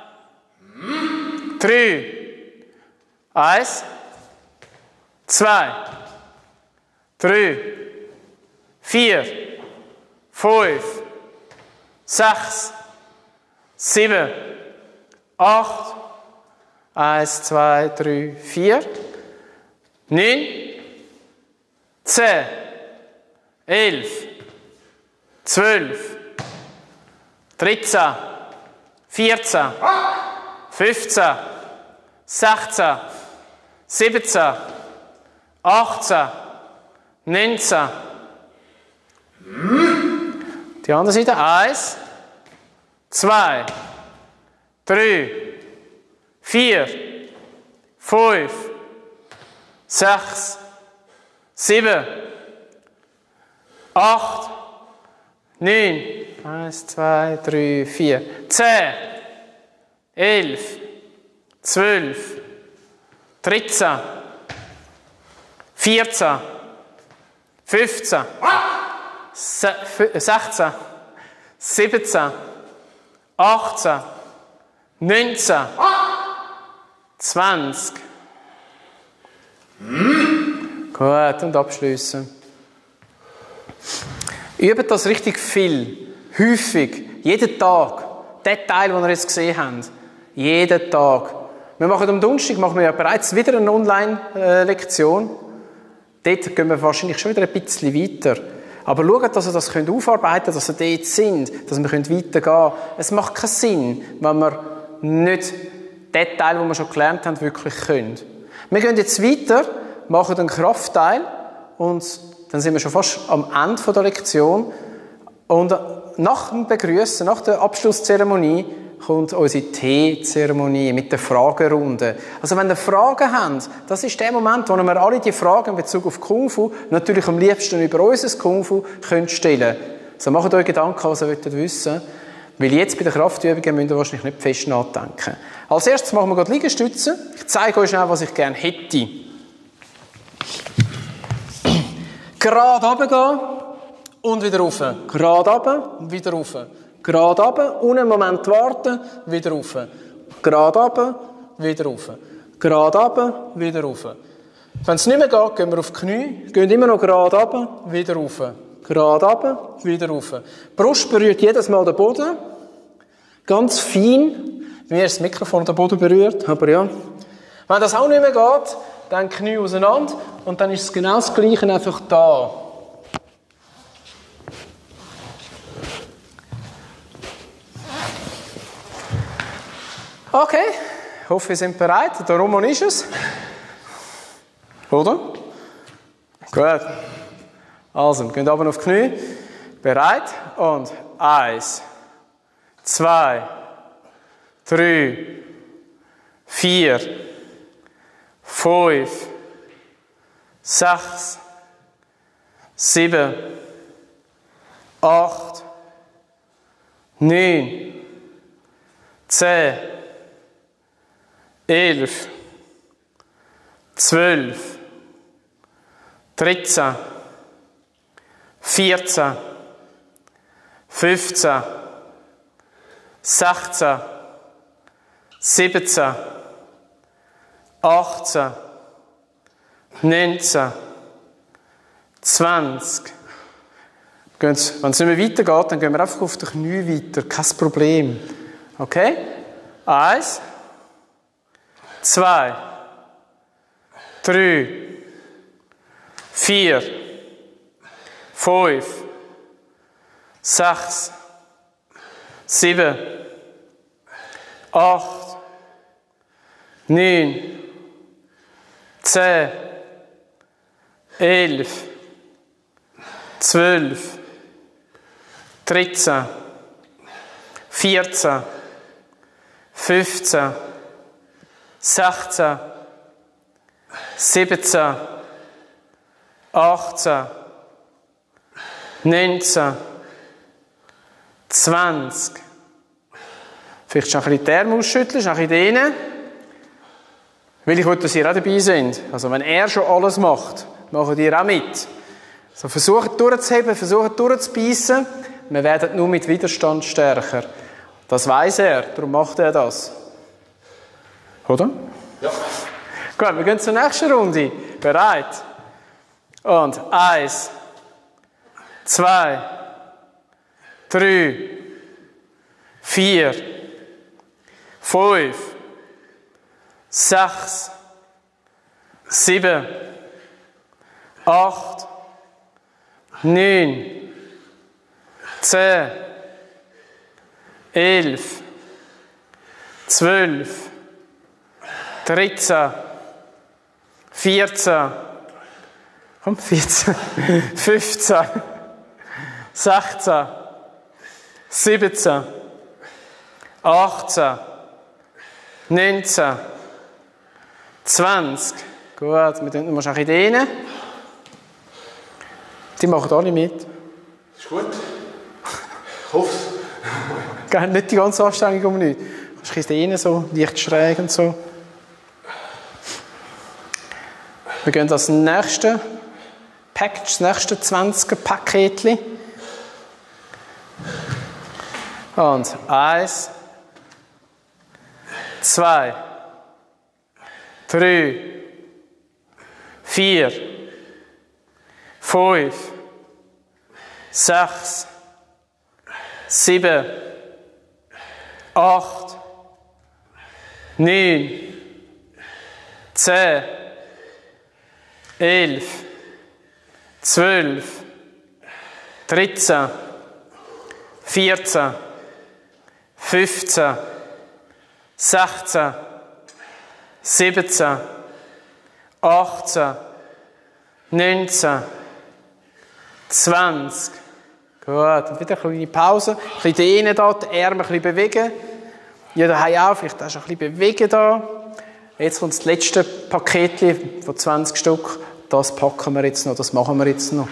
drei, eins, zwei, drei, vier, fünf, sechs, sieben, acht, eins, zwei, drei, vier, neun, zehn, elf, zwölf, dreizehn, vierzehn, fünfzehn, sechzehn, siebzehn, achtzehn, neunzehn. Die andere Seite. eins, zwei, drei, vier, fünf, sechs, sieben, acht, neun, eins, zwei, drei, vier, zehn, elf, zwölf, dreizehn, vierzehn, fünfzehn, sechzehn, siebzehn, achtzehn, neunzehn, zwanzig. Gut, und abschliessen. Übt das richtig viel, häufig, jeden Tag. Den Teil, den ihr jetzt gesehen habt. Jeden Tag. Wir machen am Donnerstag machen wir ja bereits wieder eine Online-Lektion. Dort gehen wir wahrscheinlich schon wieder ein bisschen weiter. Aber schaut, dass ihr das aufarbeiten könnt, dass ihr dort sind, dass wir weitergehen können. Es macht keinen Sinn, wenn wir nicht den Teil, den wir schon gelernt haben, wirklich können. Wir gehen jetzt weiter, machen den Kraftteil und dann sind wir schon fast am Ende der Lektion. Und nach dem Begrüßen, nach der Abschlusszeremonie, kommt unsere Teezeremonie mit der Fragerunde. Also wenn ihr Fragen habt, das ist der Moment, wo wir alle die Fragen in Bezug auf Kung Fu natürlich am liebsten über unser Kung Fu könnt stellen. Also macht euch Gedanken, was ihr wissen wollt. Weil jetzt bei den Kraftübungen müsst ihr wahrscheinlich nicht fest nachdenken. Als erstes machen wir gerade Liegestützen. Ich zeige euch schnell, was ich gerne hätte. Gerade runtergehen und wieder rauf. Gerade runter, wieder rauf. Gerade runter und einen Moment warten, wieder rauf. Gerade runter, wieder rauf. Gerade runter, wieder rauf. Wenn es nicht mehr geht, gehen wir auf die Knie, gehen immer noch gerade runter, wieder rauf. Gerade runter, wieder rauf. Die Brust berührt jedes Mal den Boden. Ganz fein, wie das Mikrofon den Boden berührt, aber ja. Wenn das auch nicht mehr geht, dann Knie auseinander und dann ist es genau das Gleiche, einfach da. Okay, ich hoffe, wir sind bereit. Der Roman ist es. Oder? Gut. Also, wir gehen runter auf die Knie. Bereit? Und eins, zwei, drei, vier, fünf, sechs, sieben, acht, neun, zehn, elf, zwölf, dreizehn, vierzehn, fünfzehn, sechzehn, siebzehn, achtzehn, neunzehn, zwanzig. Wenn es nicht mehr weitergeht, dann gehen wir einfach auf die Knie weiter. Kein Problem. Okay? Eins, zwei, drei, vier, fünf, sechs, sieben, acht, neun, zehn, elf, zwölf, dreizehn, vierzehn, fünfzehn, sechzehn, siebzehn, achtzehn, neunzehn, zwanzig. Vielleicht schon ein bisschen die Arme ausschütteln, schon ein bisschen dehnen. Weil ich will, dass ihr auch dabei sind. Also wenn er schon alles macht, machen ihr auch mit. So, versucht durchzuheben, versucht durchzubeissen. Wir werden nur mit Widerstand stärker. Das weiss er, darum macht er das. Oder? Ja. Gut, wir gehen zur nächsten Runde. Bereit? Und eins, zwei, drei, vier, fünf, sechs, sieben, acht, neun, zehn, elf, zwölf, dreizehn, vierzehn, komm, vierzehn, fünfzehn, sechzehn, siebzehn, achtzehn, neunzehn, zwanzig. Gut, wir tun noch ein bisschen dehnen. Die machen alle mit. Ist gut. Ich hoffe es. Nicht die ganze Anstrengung um nichts. Du kannst ein bisschen dehnen, so leicht schräg und so. Wir gehen das nächste Package, das nächste zwanziger Paketchen. Und eins, zwei, drei, vier, fünf, sechs, sieben, acht, neun, zehn, elf, zwölf, dreizehn, vierzehn, fünfzehn, sechzehn, siebzehn, achtzehn, neunzehn, zwanzig. Gut, und wieder eine kleine Pause. Ein bisschen dehnen da, die Arme ein bisschen bewegen. Ja, daheim auch, vielleicht auch schon ein bisschen bewegen da. Jetzt kommt das letzte Paketchen von zwanzig Stück. Das packen wir jetzt noch, das machen wir jetzt noch.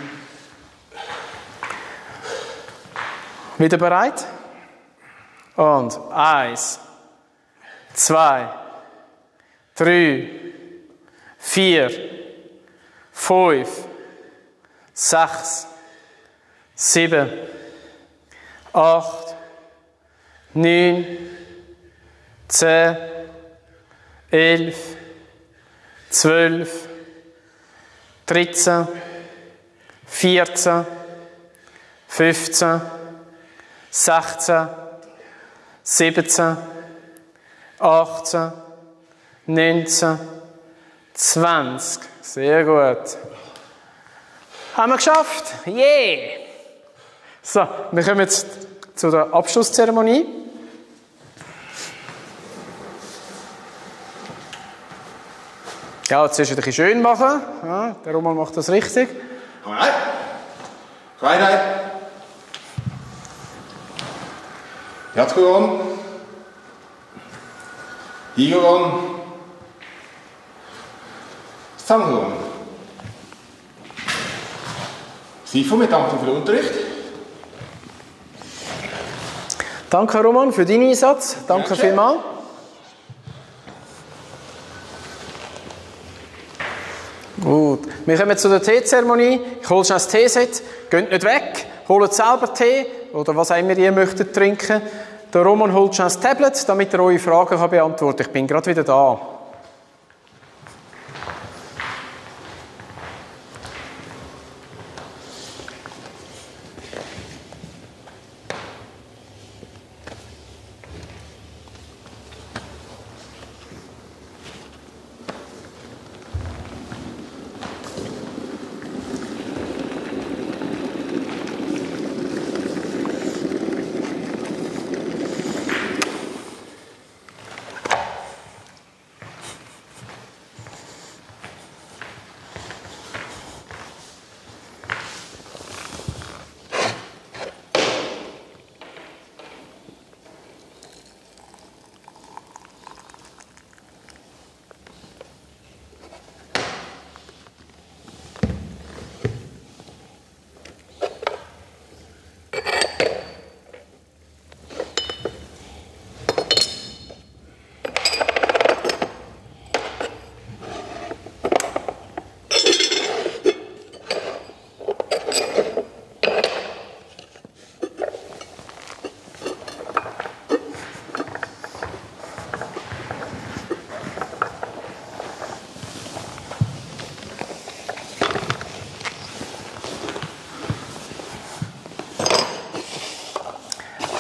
Wieder bereit? Und eins, zwei, drei, vier, fünf, sechs, sieben, acht, neun, zehn, elf, zwölf, dreizehn, vierzehn, fünfzehn, sechzehn, siebzehn, achtzehn, neunzehn, zwanzig. Sehr gut. Haben wir geschafft? Yeah! So, wir kommen jetzt zu der Abschlusszeremonie. Ja, jetzt ist es ein bisschen schön machen. Ja, der Roman macht das richtig. Komm rein. Rein, rein. Jetzt gegangen. Hingegangen. Zusammengegangen. Sifo, wir danken für den Unterricht. Danke, Roman, für deinen Einsatz. Danke ja, vielmals. Gut. Wir kommen zu der Teezeremonie. Ich hole schon das Teeset. Geht nicht weg. Holt selber Tee oder was auch immer ihr möchtet trinken. Der Roman holt schon das Tablet, damit er eure Fragen kann beantworten kann. Ich bin gerade wieder da.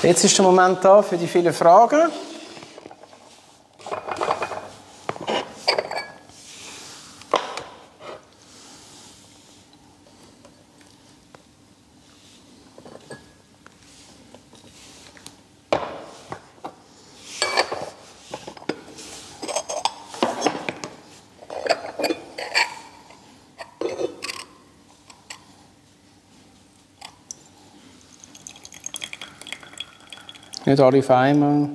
Jetzt ist der Moment da für die vielen Fragen. Nicht alle auf einmal.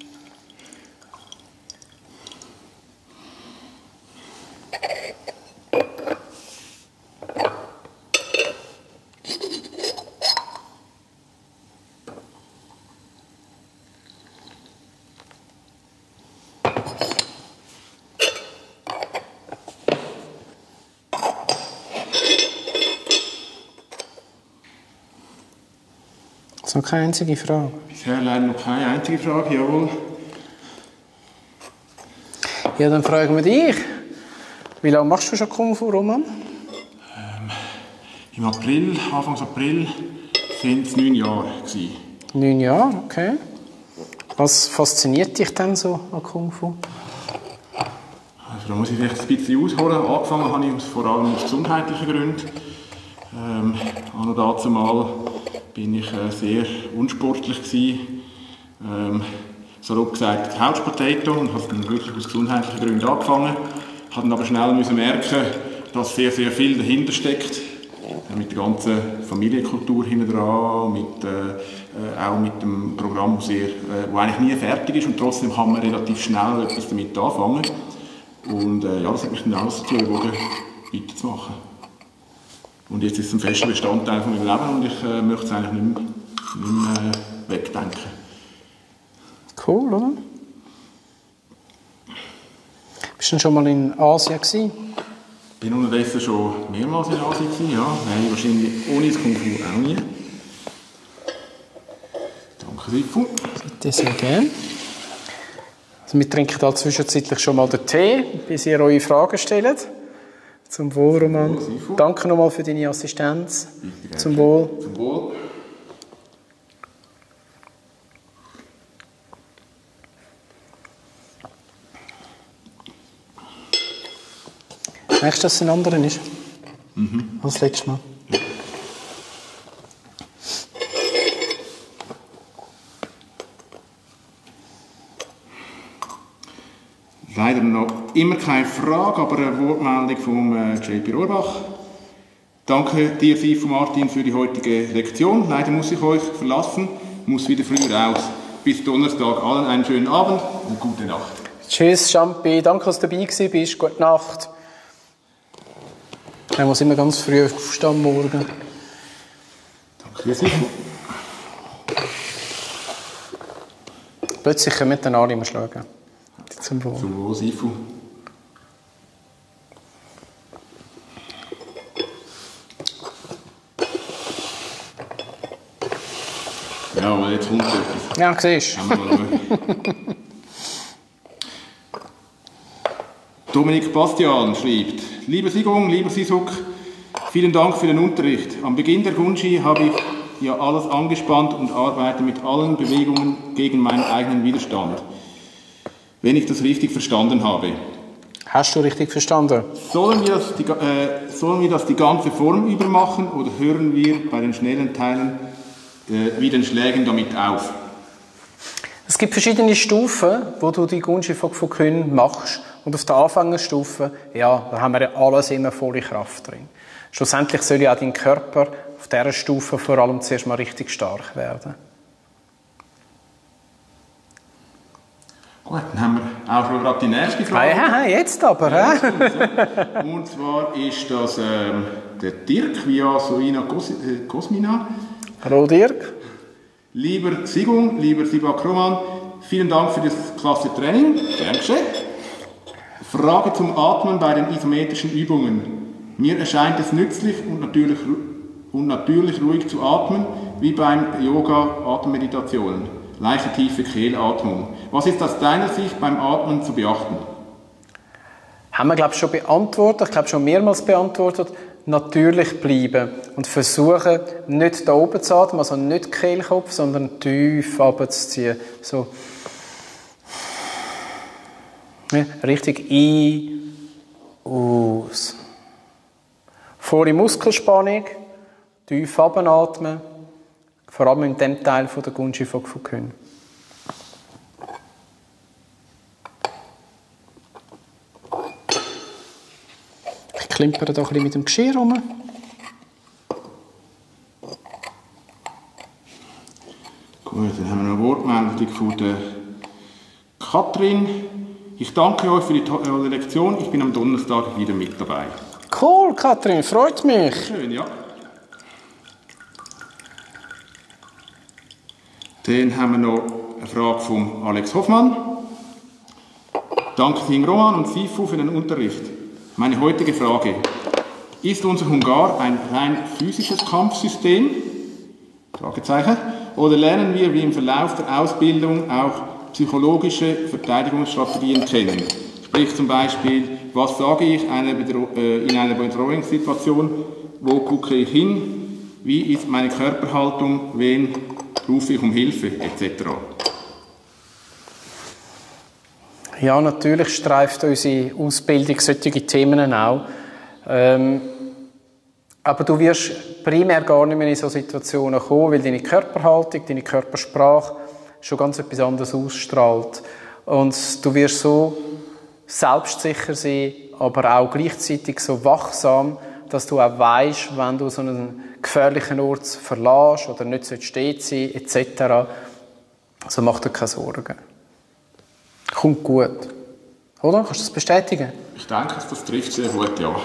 Das ist noch keine einzige Frage. Bisher leider noch keine einzige Frage, jawohl. Ja, dann fragen wir dich. Wie lange machst du schon Kung Fu, Roman? Ähm, Im April, Anfang April, sind es neun Jahre gewesen. Neun Jahre, okay. Was fasziniert dich denn so an Kung Fu? Also, da muss ich vielleicht ein bisschen ausholen. Angefangen habe ich vor allem aus gesundheitlichen Gründen. Ähm, an und dazu mal bin ich äh, sehr unsportlich gewesen. Ähm, salopp gesagt Couch Potato und habe dann wirklich aus gesundheitlichen Gründen angefangen. Habe dann aber schnell müssen merken, dass sehr, sehr viel dahinter steckt. Äh, mit der ganzen Familienkultur hinten dran, mit, äh, auch mit dem Programm, das äh, eigentlich nie fertig ist und trotzdem kann man relativ schnell etwas damit anfangen. Und äh, ja, das hat mich dann alles dazu bewogen, weiterzumachen. Und jetzt ist es ein fester Bestandteil von meinem Leben und ich äh, möchte es eigentlich nicht mehr, nicht mehr äh, wegdenken. Cool, oder? Bist du schon mal in Asien gewesen? Ich bin unterdessen schon mehrmals in Asien gewesen, ja. Nein, wahrscheinlich ohne das Kung Fu auch nie. Danke, Sifu. Bitte sehr gerne. Also wir trinken da zwischenzeitlich schon mal den Tee, bis ihr eure Fragen stellt. Zum Wohl, Roman. Wohl, Danke nochmal für deine Assistenz. Bitte, Zum Wohl. Zum Wohl. Merkst du, dass es ein anderer ist? Mhm. Als letztes Mal. Leider noch immer keine Frage, aber eine Wortmeldung von äh, J P Rohrbach. Danke dir, Sifu Martin, für die heutige Lektion. Leider muss ich euch verlassen, muss wieder früher raus. Bis Donnerstag. Allen einen schönen Abend und gute Nacht. Tschüss, Champi. Danke, dass du dabei bist. Gute Nacht. Ich muss immer ganz früh aufstehen am Morgen. Danke dir, Sifu. Plötzlich können wir dann alle immer schlagen. Zum Wohl. Zum Wohl, Sifu. Ja, aber jetzt kommt etwas. Ja, siehst du. Dominik Bastian schreibt: Lieber Sigung, lieber Sisuk, vielen Dank für den Unterricht. Am Beginn der Gunji habe ich ja alles angespannt und arbeite mit allen Bewegungen gegen meinen eigenen Widerstand. Wenn ich das richtig verstanden habe. Hast du richtig verstanden? Sollen wir das die, äh, sollen wir das die ganze Form über machen oder hören wir bei den schnellen Teilen äh, wie den Schlägen damit auf? Es gibt verschiedene Stufen, wo du die Gunji Fokfokun machst. Und auf der Anfängerstufe, ja, da haben wir ja alles immer volle Kraft drin. Schlussendlich soll ja auch dein Körper auf dieser Stufe vor allem zuerst mal richtig stark werden. Gut, dann haben wir auch schon gerade die nächste Frage. Ja, jetzt aber. Ja, und zwar ist das ähm, der Dirk via Soina Kos äh, Kosmina. Hallo Dirk. Lieber Sigung, lieber Sibak Roman, vielen Dank für das klasse Training. Dankeschön. Frage zum Atmen bei den isometrischen Übungen. Mir erscheint es nützlich und natürlich, und natürlich ruhig zu atmen, wie beim Yoga-Atemmeditationen. Leichte tiefe Kehlatmung. Was ist aus deiner Sicht beim Atmen zu beachten? Haben wir, glaube ich, schon beantwortet. Ich glaube, schon mehrmals beantwortet. natürlich bleiben und versuchen, nicht da oben zu atmen, also nicht Kehlkopf, sondern tief runterzuziehen. So. Ja, richtig ein, aus. Volle Muskelspannung, tief runteratmen, vor allem in dem Teil von der Gunji Fokfukun. Ich klimpere da ein bisschen mit dem Geschirr rum. Gut, dann haben wir noch eine Wortmeldung von der Katrin. Ich danke euch für die tolle Lektion. Ich bin am Donnerstag wieder mit dabei. Cool, Katrin, freut mich. Schön, ja. Dann haben wir noch eine Frage von Alex Hoffmann. Danke Team Roman und Sifu für den Unterricht. Meine heutige Frage. Ist unser Hungar ein rein physisches Kampfsystem? Fragezeichen. Oder lernen wir wie im Verlauf der Ausbildung auch psychologische Verteidigungsstrategien kennen? Sprich zum Beispiel, was sage ich einer Bedro- äh, in einer Bedrohungssituation, wo gucke ich hin, wie ist meine Körperhaltung, wen rufe ich um Hilfe, et cetera. Ja, natürlich streift unsere Ausbildung solche Themen auch. Ähm, aber du wirst primär gar nicht mehr in solche Situationen kommen, weil deine Körperhaltung, deine Körpersprache schon ganz etwas anderes ausstrahlt. Und du wirst so selbstsicher sein, aber auch gleichzeitig so wachsam, dass du auch weisst, wenn du so einen gefährlichen Ort verlässt oder nicht stehen sein et cetera. Also mach dir keine Sorgen. Kommt gut. Oder? Kannst du das bestätigen? Ich denke, das trifft sehr gut, ja.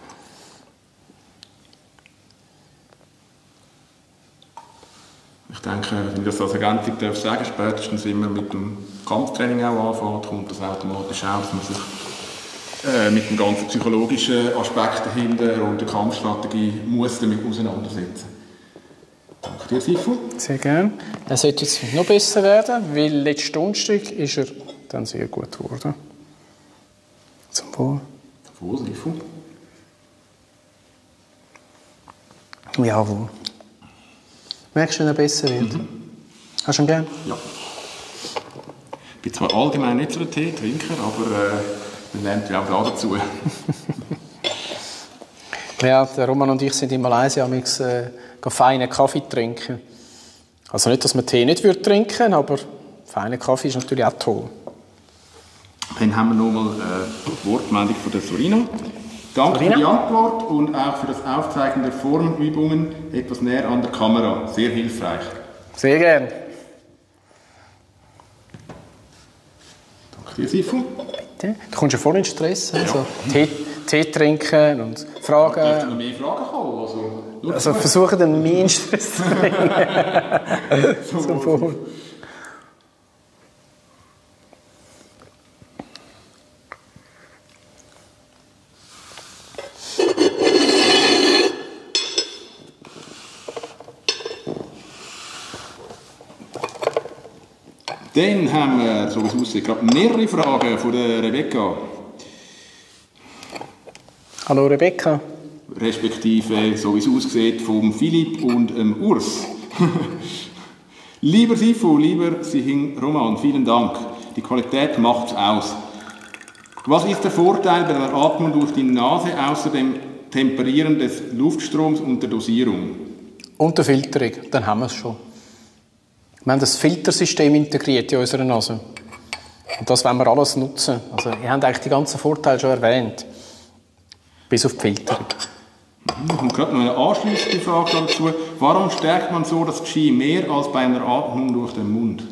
Ich denke, wenn ich das als Ergänzung darf sagen, spätestens immer mit dem Kampftraining auch anfängt, kommt das automatisch auch, dass man sich äh, mit den ganzen psychologischen Aspekten dahinter und der Kampfstrategie muss damit auseinandersetzen. Danke dir, Sifu. Sehr gerne. Er sollte jetzt noch besser werden, weil letzten Donnerstag ist er dann sehr gut geworden. Zum Wohl. Zum Wohl, Sifu. Jawohl. Merkst du, wenn er besser wird? Mhm. Hast du ihn gern? Ja. Ich bin zwar allgemein nicht so ein Teetrinker, aber äh, man lernt ja auch da dazu. Ja, der Roman und ich sind in Malaysia äh, feinen Kaffee trinken. Also nicht, dass man Tee nicht trinken würde, aber feiner Kaffee ist natürlich auch toll. Dann haben wir nochmal eine Wortmeldung von der Sorina. Danke Sorina. Für die Antwort und auch für das Aufzeigen der Formübungen etwas näher an der Kamera. Sehr hilfreich. Sehr gerne. Danke dir, Sifu. Bitte. Du kommst ja voll in Stress. Also ja. Tee, Tee trinken und Fragen. Ja, dürfen noch mehr Fragen kommen? Also, also versuche den mehr in Stress zu bringen. Zum Wohl. Dann haben wir, so wie es aussieht, gerade mehrere Fragen von der Rebecca. Hallo Rebecca. Respektive, so wie es aussieht, vom Philipp und dem Urs. Lieber Sifu, lieber Sihing Roman, vielen Dank. Die Qualität macht's aus. Was ist der Vorteil bei der Atmung durch die Nase außer dem Temperieren des Luftstroms und der Dosierung? Und der Filterung, dann haben wir es schon. Wir haben das Filtersystem integriert in unserer Nase. Und das wollen wir alles nutzen. Also, ihr habt eigentlich die ganzen Vorteile schon erwähnt. Bis auf die Filterung. Und gerade noch eine anschliessende Frage dazu. Warum stärkt man so das Qi mehr als bei einer Atmung durch den Mund?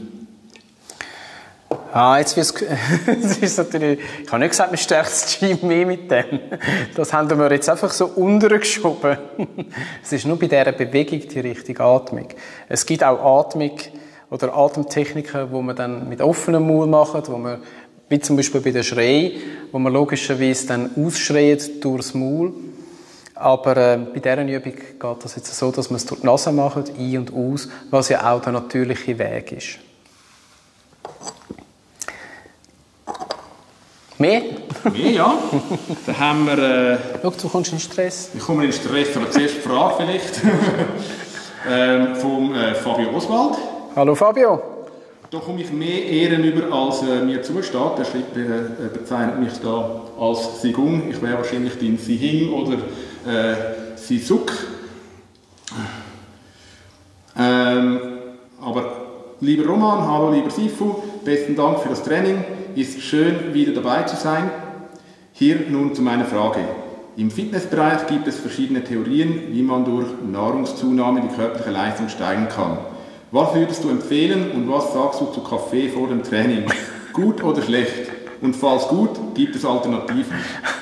Ah, jetzt wird's, das ist natürlich, ich habe nicht gesagt, man stärkt das Qi mehr mit dem. Das haben wir jetzt einfach so untergeschoben. Es ist nur bei dieser Bewegung die richtige Atmung. Es gibt auch Atmung oder Atemtechniken, die man dann mit offenem Mund macht, wo man, wie zum Beispiel bei der Schrei, wo man logischerweise dann ausschreit durchs Maul. Aber äh, bei dieser Übung geht das jetzt so, dass man es durch die Nase macht, ein- und aus, was ja auch der natürliche Weg ist. Mehr? Mehr, ja. Dann haben wir... Äh, Schau, du kommst in Stress. Ich komme in Stress, aber zuerst die Frage vielleicht. ähm, vom äh, Fabio Oswald. Hallo Fabio. Da komme ich mehr Ehren über, als äh, mir zusteht. Er schreibt, äh, bezeichnet mich da als Sigung. Ich wäre wahrscheinlich dein Sihing oder äh, Sisuk. Ähm, aber lieber Roman, hallo lieber Sifu, besten Dank für das Training. Ist schön, wieder dabei zu sein. Hier nun zu meiner Frage. Im Fitnessbereich gibt es verschiedene Theorien, wie man durch Nahrungszunahme die körperliche Leistung steigern kann. Was würdest du empfehlen und was sagst du zu Kaffee vor dem Training? Gut oder schlecht? Und falls gut, gibt es Alternativen?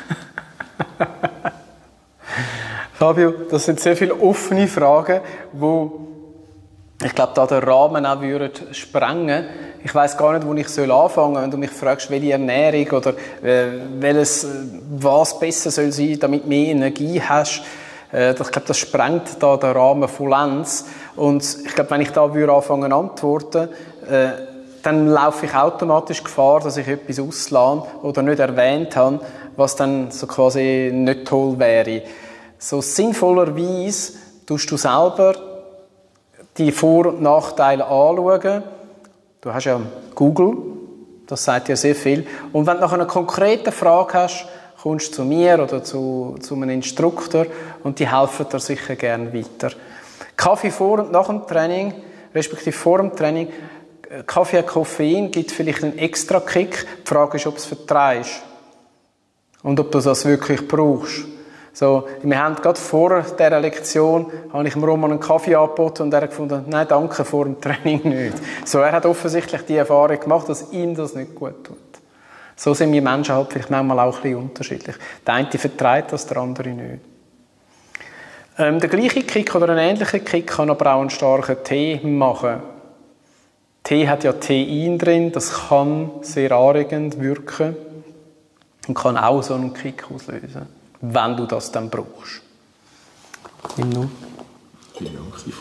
Fabio, das sind sehr viele offene Fragen, wo ich glaube, da den Rahmen auch würden sprengen. Ich weiss gar nicht, wo ich anfangen soll, wenn du mich fragst, welche Ernährung oder äh, welches, was besser soll sein, damit du mehr Energie hast. Äh, ich glaube, das sprengt da den Rahmen vollends. Und ich glaube, wenn ich da würde anfangen zu antworten, äh, dann laufe ich automatisch Gefahr, dass ich etwas auslasse oder nicht erwähnt habe, was dann so quasi nicht toll wäre. So sinnvollerweise tust du selber die Vor- und Nachteile anschauen. Du hast ja Google, das sagt ja sehr viel. Und wenn du nach einer konkreten Frage hast, kommst du zu mir oder zu, zu einem Instruktor und die helfen dir sicher gerne weiter. Kaffee vor und nach dem Training, respektive vor dem Training, Kaffee und Koffein gibt vielleicht einen extra Kick. Die Frage ist, ob du es vertreibst und ob du das wirklich brauchst. So, wir haben gerade vor dieser Lektion habe ich dem Roman einen Kaffee angeboten und er hat gefunden, nein, danke, vor dem Training nicht. So, er hat offensichtlich die Erfahrung gemacht, dass ihm das nicht gut tut. So sind wir Menschen halt vielleicht manchmal auch ein bisschen unterschiedlich. Der eine vertreibt das, der andere nicht. Ähm, der gleiche Kick oder ein ähnlicher Kick kann aber auch einen starken Tee machen. Tee hat ja Tein drin, das kann sehr anregend wirken und kann auch so einen Kick auslösen, wenn du das dann brauchst. Nimm nur. Vielen Dank, Sifu.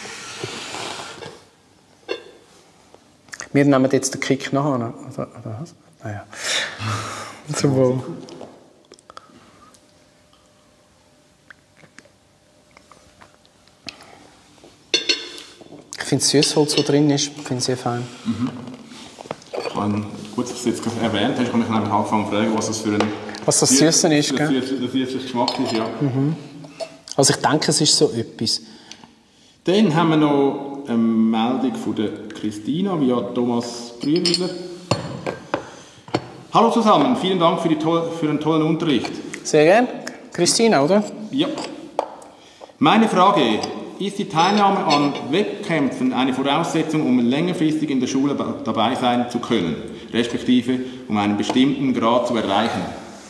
Wir nehmen jetzt den Kick nachher. Oder, oder was? Ah ja. Zum Wohl. Ich finde das Süßholz, das drin ist, finde ich sehr fein. Mhm. Ich habe, gut, dass du es jetzt erwähnt hast, habe ich nämlich angefangen zu fragen, was das für ein was das Süße ist, gell? gell? Der süßliche Geschmack ist, ja. Mhm. Also ich denke, es ist so etwas. Dann haben wir noch eine Meldung von der Christina via Thomas Brühwiller. Hallo zusammen, vielen Dank für, die to- für den tollen Unterricht. Sehr gerne. Christina, oder? Ja. Meine Frage, ist die Teilnahme an Wettkämpfen eine Voraussetzung, um längerfristig in der Schule dabei sein zu können, respektive um einen bestimmten Grad zu erreichen?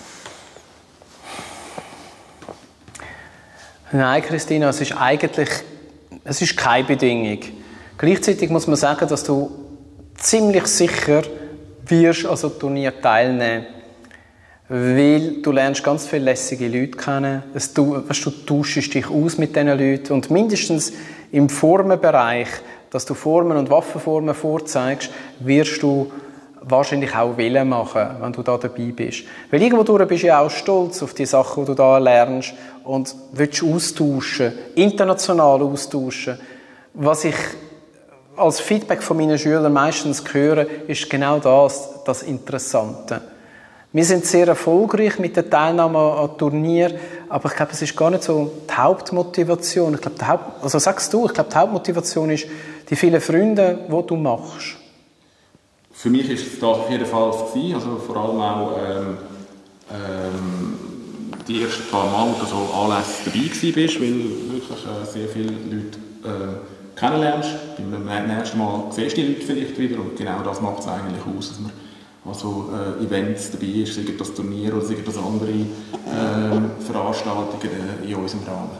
Nein, Christina, es ist eigentlich es ist keine Bedingung. Gleichzeitig muss man sagen, dass du ziemlich sicher wirst an so Turnier teilnehmen. Weil du lernst ganz viele lässige Leute kennen. Es, du, weißt, du tauschst dich aus mit diesen Leuten. Und mindestens im Formenbereich, dass du Formen und Waffenformen vorzeigst, wirst du wahrscheinlich auch Willen machen, wenn du da dabei bist. Weil irgendwo bist du ja auch stolz auf die Sachen, die du da lernst und willst austauschen, international austauschen. Was ich als Feedback von meinen Schülern meistens höre, ist genau das, das Interessante. Wir sind sehr erfolgreich mit der Teilnahme an Turnieren, aber ich glaube, es ist gar nicht so die Hauptmotivation. Ich glaube, die Haupt, also sagst du, ich glaube, die Hauptmotivation ist die vielen Freunde, die du machst. Für mich war es das auf jeden Fall gewesen, also vor allem auch ähm, ähm, die ersten paar Mal, wo du so Anlässe dabei warst, weil du wirklich äh, sehr viele Leute äh, kennenlernst. Beim nächsten Mal siehst du die Leute vielleicht wieder und genau das macht es eigentlich aus, dass man also äh, Events dabei ist, sei das Turnier oder sei das andere äh, Veranstaltungen in unserem Rahmen.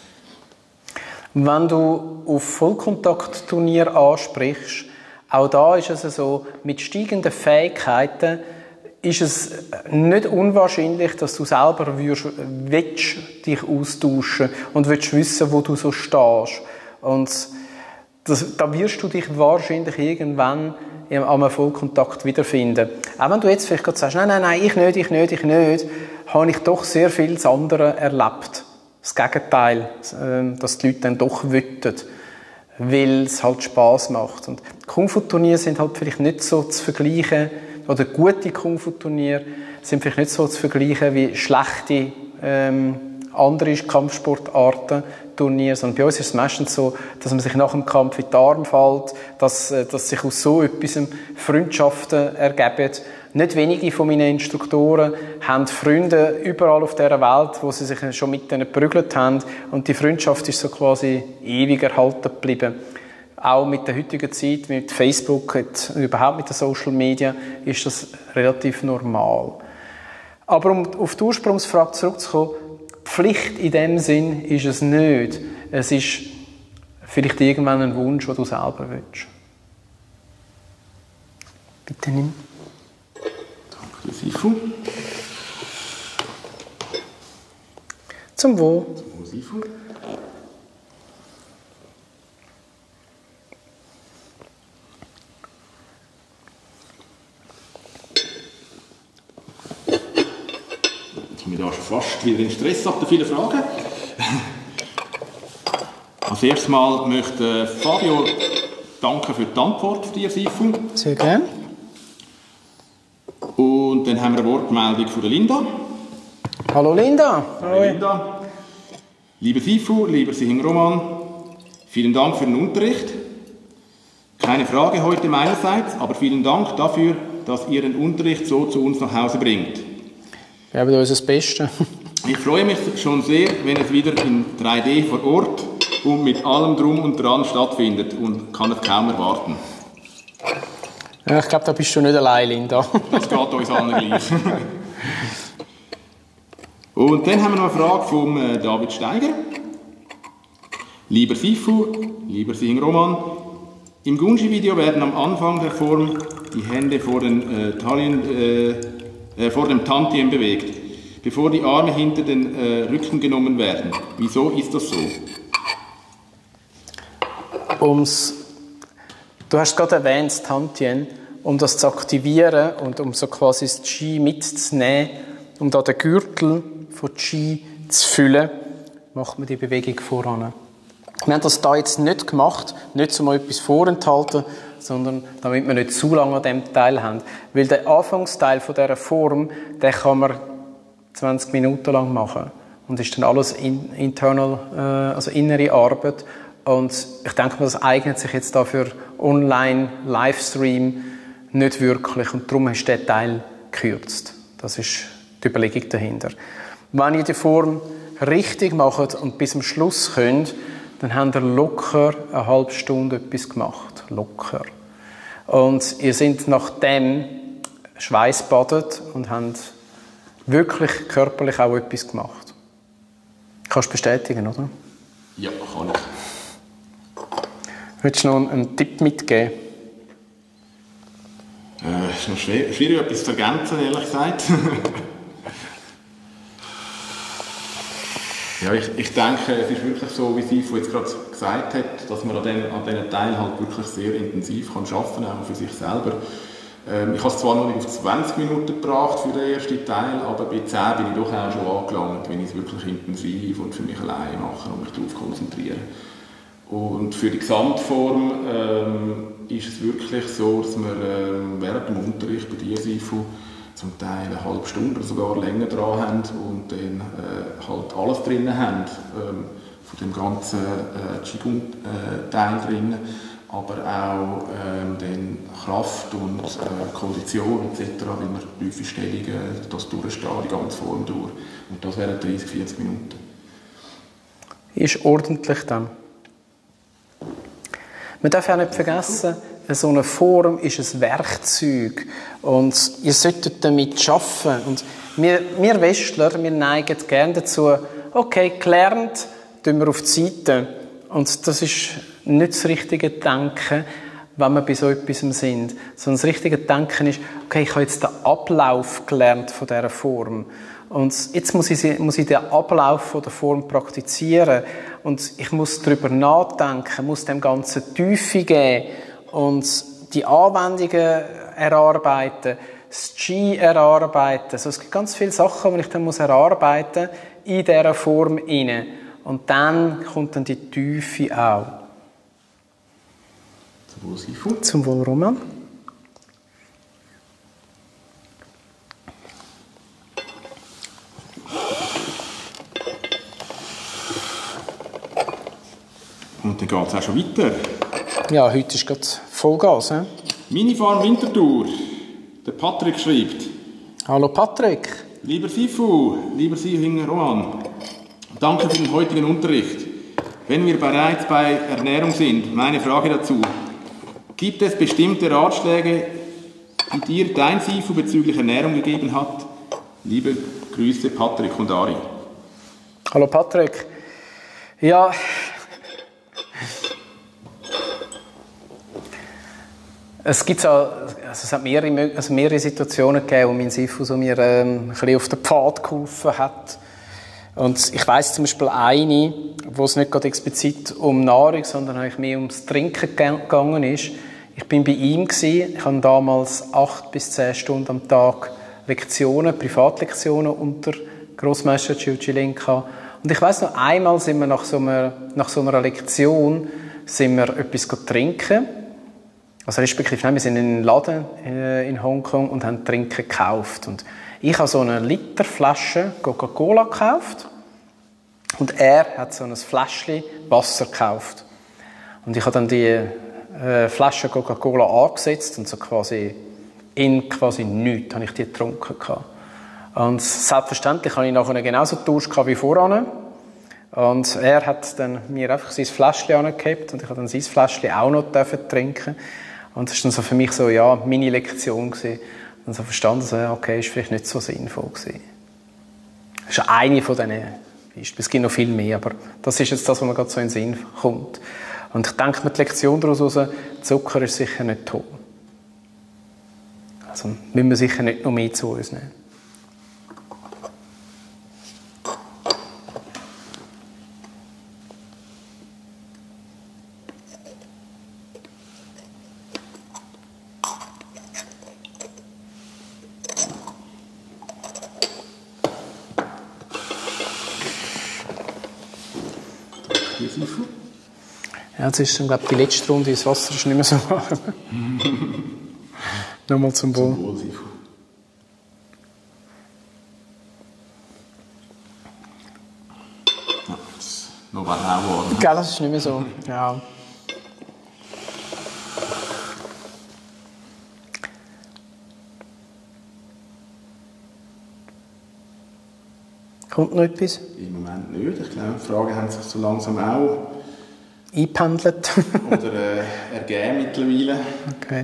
Wenn du auf Vollkontaktturnier ansprichst, auch da ist es so, mit steigenden Fähigkeiten ist es nicht unwahrscheinlich, dass du selber willst, willst dich austauschen und willst wissen, wo du so stehst. Und das, da wirst du dich wahrscheinlich irgendwann am Vollkontakt wiederfinden. Auch wenn du jetzt vielleicht gerade sagst, nein, nein, nein, ich nicht, ich nicht, ich nicht, habe ich doch sehr viel das andere erlebt. Das Gegenteil, dass die Leute dann doch wütten, weil es halt Spass macht. Und Kung-Fu-Turniere sind halt vielleicht nicht so zu vergleichen, oder gute Kung-Fu-Turniere sind vielleicht nicht so zu vergleichen wie schlechte ähm, andere Kampfsportarten, Turniere, sondern bei uns ist es meistens so, dass man sich nach dem Kampf in die Arme fällt, dass, dass sich aus so etwas Freundschaften ergeben. Nicht wenige von meinen Instruktoren haben Freunde überall auf dieser Welt, wo sie sich schon mit denen geprügelt haben, und die Freundschaft ist so quasi ewig erhalten geblieben. Auch mit der heutigen Zeit, mit Facebook und überhaupt mit den Social Media, ist das relativ normal. Aber um auf die Ursprungsfrage zurückzukommen, Pflicht in dem Sinn ist es nicht. Es ist vielleicht irgendwann ein Wunsch, den du selber willst. Bitte nimm. Danke, Sifu. Zum Wohl. Zum Wohl, Sifu. Da schon fast wieder in Stress ab, viele Fragen. Als erstes Mal möchte Fabio danken für die Antwort von dir, Sifu. Sehr gerne. Und dann haben wir eine Wortmeldung von der Linda. Hallo Linda. Hallo Linda. Lieber Sifu, lieber Sihing Roman, vielen Dank für den Unterricht. Keine Frage heute meinerseits, aber vielen Dank dafür, dass ihr den Unterricht so zu uns nach Hause bringt. Wir haben uns das Beste. Ich freue mich schon sehr, wenn es wieder in drei D vor Ort und mit allem Drum und Dran stattfindet, und kann es kaum erwarten. Ja, ich glaube, da bist du nicht allein, Linda. Das geht uns allen gleich. Und dann haben wir noch eine Frage von David Steiger. Lieber Sifu, lieber Sihing Roman, im Gunji-Video werden am Anfang der Form die Hände vor den äh, Talien, äh, vor dem Tantien bewegt, bevor die Arme hinter den äh, Rücken genommen werden. Wieso ist das so? Um's, du hast gerade erwähnt, das Tantien, um das zu aktivieren und um so quasi das Qi mitzunehmen, um da den Gürtel von Qi zu füllen, macht man die Bewegung voran. Wir haben das da jetzt nicht gemacht, nicht um etwas vorenthalten, sondern damit wir nicht zu lange an diesem Teil haben. Weil der Anfangsteil von dieser Form, den kann man zwanzig Minuten lang machen. Und ist dann alles in, internal, äh, also innere Arbeit. Und ich denke mal, das eignet sich jetzt da für Online-Livestream nicht wirklich. Und darum hast du diesen Teil gekürzt. Das ist die Überlegung dahinter. Wenn ihr die Form richtig macht und bis zum Schluss könnt, dann habt ihr locker eine halbe Stunde etwas gemacht. Locker. Und ihr seid nach dem schweißbadet und habt wirklich körperlich auch etwas gemacht. Kannst du bestätigen, oder? Ja, kann ich. Willst du noch einen Tipp mitgeben? Äh, es ist noch schwer, schwierig, etwas zu ergänzen, ehrlich gesagt. Ja, ich, ich denke, es ist wirklich so, wie Sifu jetzt gerade gesagt hat, dass man an diesen an den Teilen halt wirklich sehr intensiv kann arbeiten kann, auch für sich selber. Ähm, ich habe es zwar noch nicht auf zwanzig Minuten gebracht für den ersten Teil, aber bei zehn bin ich doch auch schon angelangt, wenn ich es wirklich intensiv und für mich alleine mache und mich darauf konzentriere. Und für die Gesamtform ähm, ist es wirklich so, dass wir ähm, während dem Unterricht bei dir, Sifu, zum Teil eine halbe Stunde oder sogar länger dran haben und dann äh, halt alles drin haben, ähm, von dem ganzen äh, Qigong-Teil äh, drin, aber auch ähm, dann Kraft und äh, Kondition et cetera, wie man Läuferstellungen, das durchstehen, die ganze Form durch. Und das wären dreißig, vierzig Minuten. Ist ordentlich dann. Man darf auch nicht vergessen, so eine Form ist ein Werkzeug und ihr solltet damit arbeiten. Und wir, wir Westler, wir neigen gerne dazu, okay, gelernt, tun wir auf die Seite. Und das ist nicht das richtige Denken, wenn wir bei so etwas sind. Sondern das richtige Denken ist, okay, ich habe jetzt den Ablauf gelernt von dieser Form. Und jetzt muss ich, muss ich den Ablauf von der Form praktizieren. Und ich muss darüber nachdenken, muss dem Ganzen Tiefe geben. Und und die Anwendungen erarbeiten, das G erarbeiten. Also es gibt ganz viele Sachen, die ich dann muss erarbeiten in dieser Form inne. Und dann kommt dann die Tiefe auch. Zum Wohl, Sifu. Zum Wohl, Roman. Und dann geht es auch schon weiter. Ja, heute ist gerade Vollgas. He? Minifarm Winterthur. Der Patrick schreibt. Hallo Patrick. Lieber Sifu, lieber Sihinger Roman, danke für den heutigen Unterricht. Wenn wir bereits bei Ernährung sind, meine Frage dazu. Gibt es bestimmte Ratschläge, die dir dein Sifu bezüglich Ernährung gegeben hat? Liebe Grüße, Patrick und Ari. Hallo Patrick. Ja... Es, gibt also es hat mehrere, also mehrere Situationen gegeben, wo mein Sifu so mir ähm, ein bisschen auf den Pfad geholfen hat. Und ich weiss zum Beispiel eine, wo es nicht gerade explizit um Nahrung, sondern eigentlich mehr ums Trinken gegangen ist. Ich bin bei ihm gewesen. Ich hatte damals acht bis zehn Stunden am Tag Lektionen, Privatlektionen unter Grossmeister Chiu Chi-Ling gehabt. Und ich weiss noch, einmal sind wir nach so einer, nach so einer Lektion sind wir etwas trinken. Also respektive, nein, wir sind in einen Laden in Hongkong und haben Trinken gekauft. Und ich habe so eine Literflasche Coca-Cola gekauft und er hat so ein Fläschchen Wasser gekauft. Und ich habe dann die äh, Flasche Coca-Cola angesetzt und so quasi in quasi nichts habe ich die getrunken gehabt. Und selbstverständlich habe ich nachher genauso getauscht wie voran. Und er hat dann mir einfach sein Fläschchen angehabt und ich habe dann sein Fläschchen auch noch trinken. Und das war dann so für mich so, ja, meine Lektion gewesen. Und so verstanden, so, ja, okay, ist vielleicht nicht so sinnvoll gewesen. Das ist eine von diesen Beispielen. Es gibt noch viel mehr, aber das ist jetzt das, was mir gerade so in den Sinn kommt. Und ich denke mir die Lektion daraus raus, Zucker ist sicher nicht toll. Also müssen wir sicher nicht noch mehr zu uns nehmen. Ja, jetzt ist dann, glaube ich, die letzte Runde. Das Wasser ist nicht mehr so warm. Nochmal zum Wohl. Zum Wohl, Sifu. Ja, das noch war auch warm. Gell, das ist nicht mehr so. Ja. Kommt noch etwas? Im Moment nicht. Ich glaube, die Fragen haben sich so langsam auch eingependelt. oder äh, ergeben mittlerweile. Okay.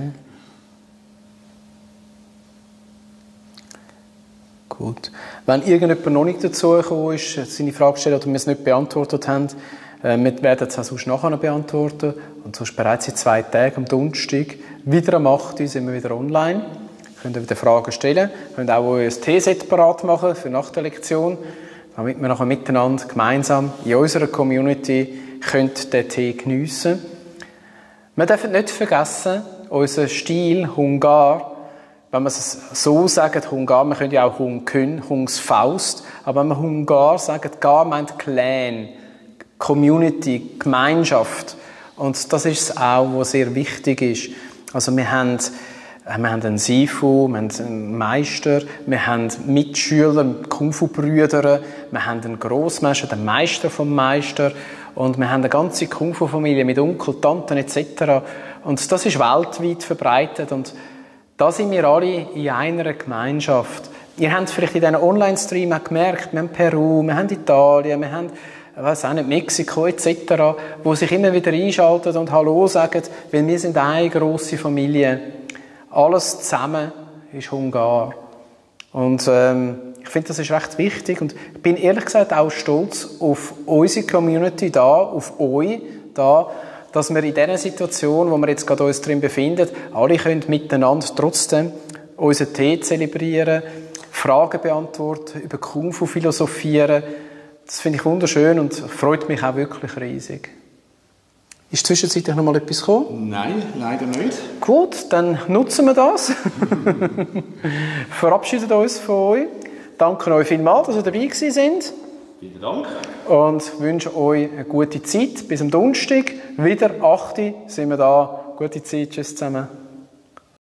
Gut. Wenn irgendjemand noch nicht dazu gekommen ist, seine Frage gestellt oder wir es nicht beantwortet haben, äh, wir werden es auch sonst nachher beantworten. Und sonst bereits in zwei Tagen am Donnerstag, wieder am acht Uhr sind wir wieder online. Könnt ihr wieder Fragen stellen. Könnt auch euer T-Set parat machen für nach der Lektion, damit wir nachher miteinander gemeinsam in unserer Community könnt den Tee geniessen. Wir dürfen nicht vergessen, unser Stil Hungar, wenn wir es so sagen, Hungar, wir können ja auch Hung können, Hungs Faust, aber wenn wir Hungar sagen, Gar meint Clan, Community, Gemeinschaft. Und das ist es auch, was sehr wichtig ist. Also wir haben Wir haben einen Sifu, wir haben einen Meister, wir haben Mitschüler, Kung-Fu-Brüder, wir haben einen Grossmeister, den Meister vom Meister und wir haben eine ganze Kung-Fu-Familie mit Onkel, Tanten et cetera. Und das ist weltweit verbreitet und da sind wir alle in einer Gemeinschaft. Ihr habt vielleicht in diesen Online-Stream auch gemerkt, wir haben Peru, wir haben Italien, wir haben ich weiss auch nicht, Mexiko et cetera, wo sich immer wieder einschalten und Hallo sagen, weil wir sind eine grosse Familie. Alles zusammen ist Hungar. Und ähm, ich finde, das ist recht wichtig. Und ich bin ehrlich gesagt auch stolz auf unsere Community da, auf euch da, dass wir in dieser Situation, wo wir jetzt gerade uns drin befinden, alle können miteinander trotzdem unseren Tee zelebrieren, Fragen beantworten, über Kung-Fu philosophieren. Das finde ich wunderschön und freut mich auch wirklich riesig. Ist zwischenzeitlich noch mal etwas gekommen? Nein, leider nicht. Gut, dann nutzen wir das. Verabschieden uns von euch. Danke euch vielmals, dass ihr dabei gewesen sind. Vielen Dank. Und wünsche euch eine gute Zeit. Bis am Donnerstag. Wieder acht Uhr sind wir da. Gute Zeit. Tschüss zusammen.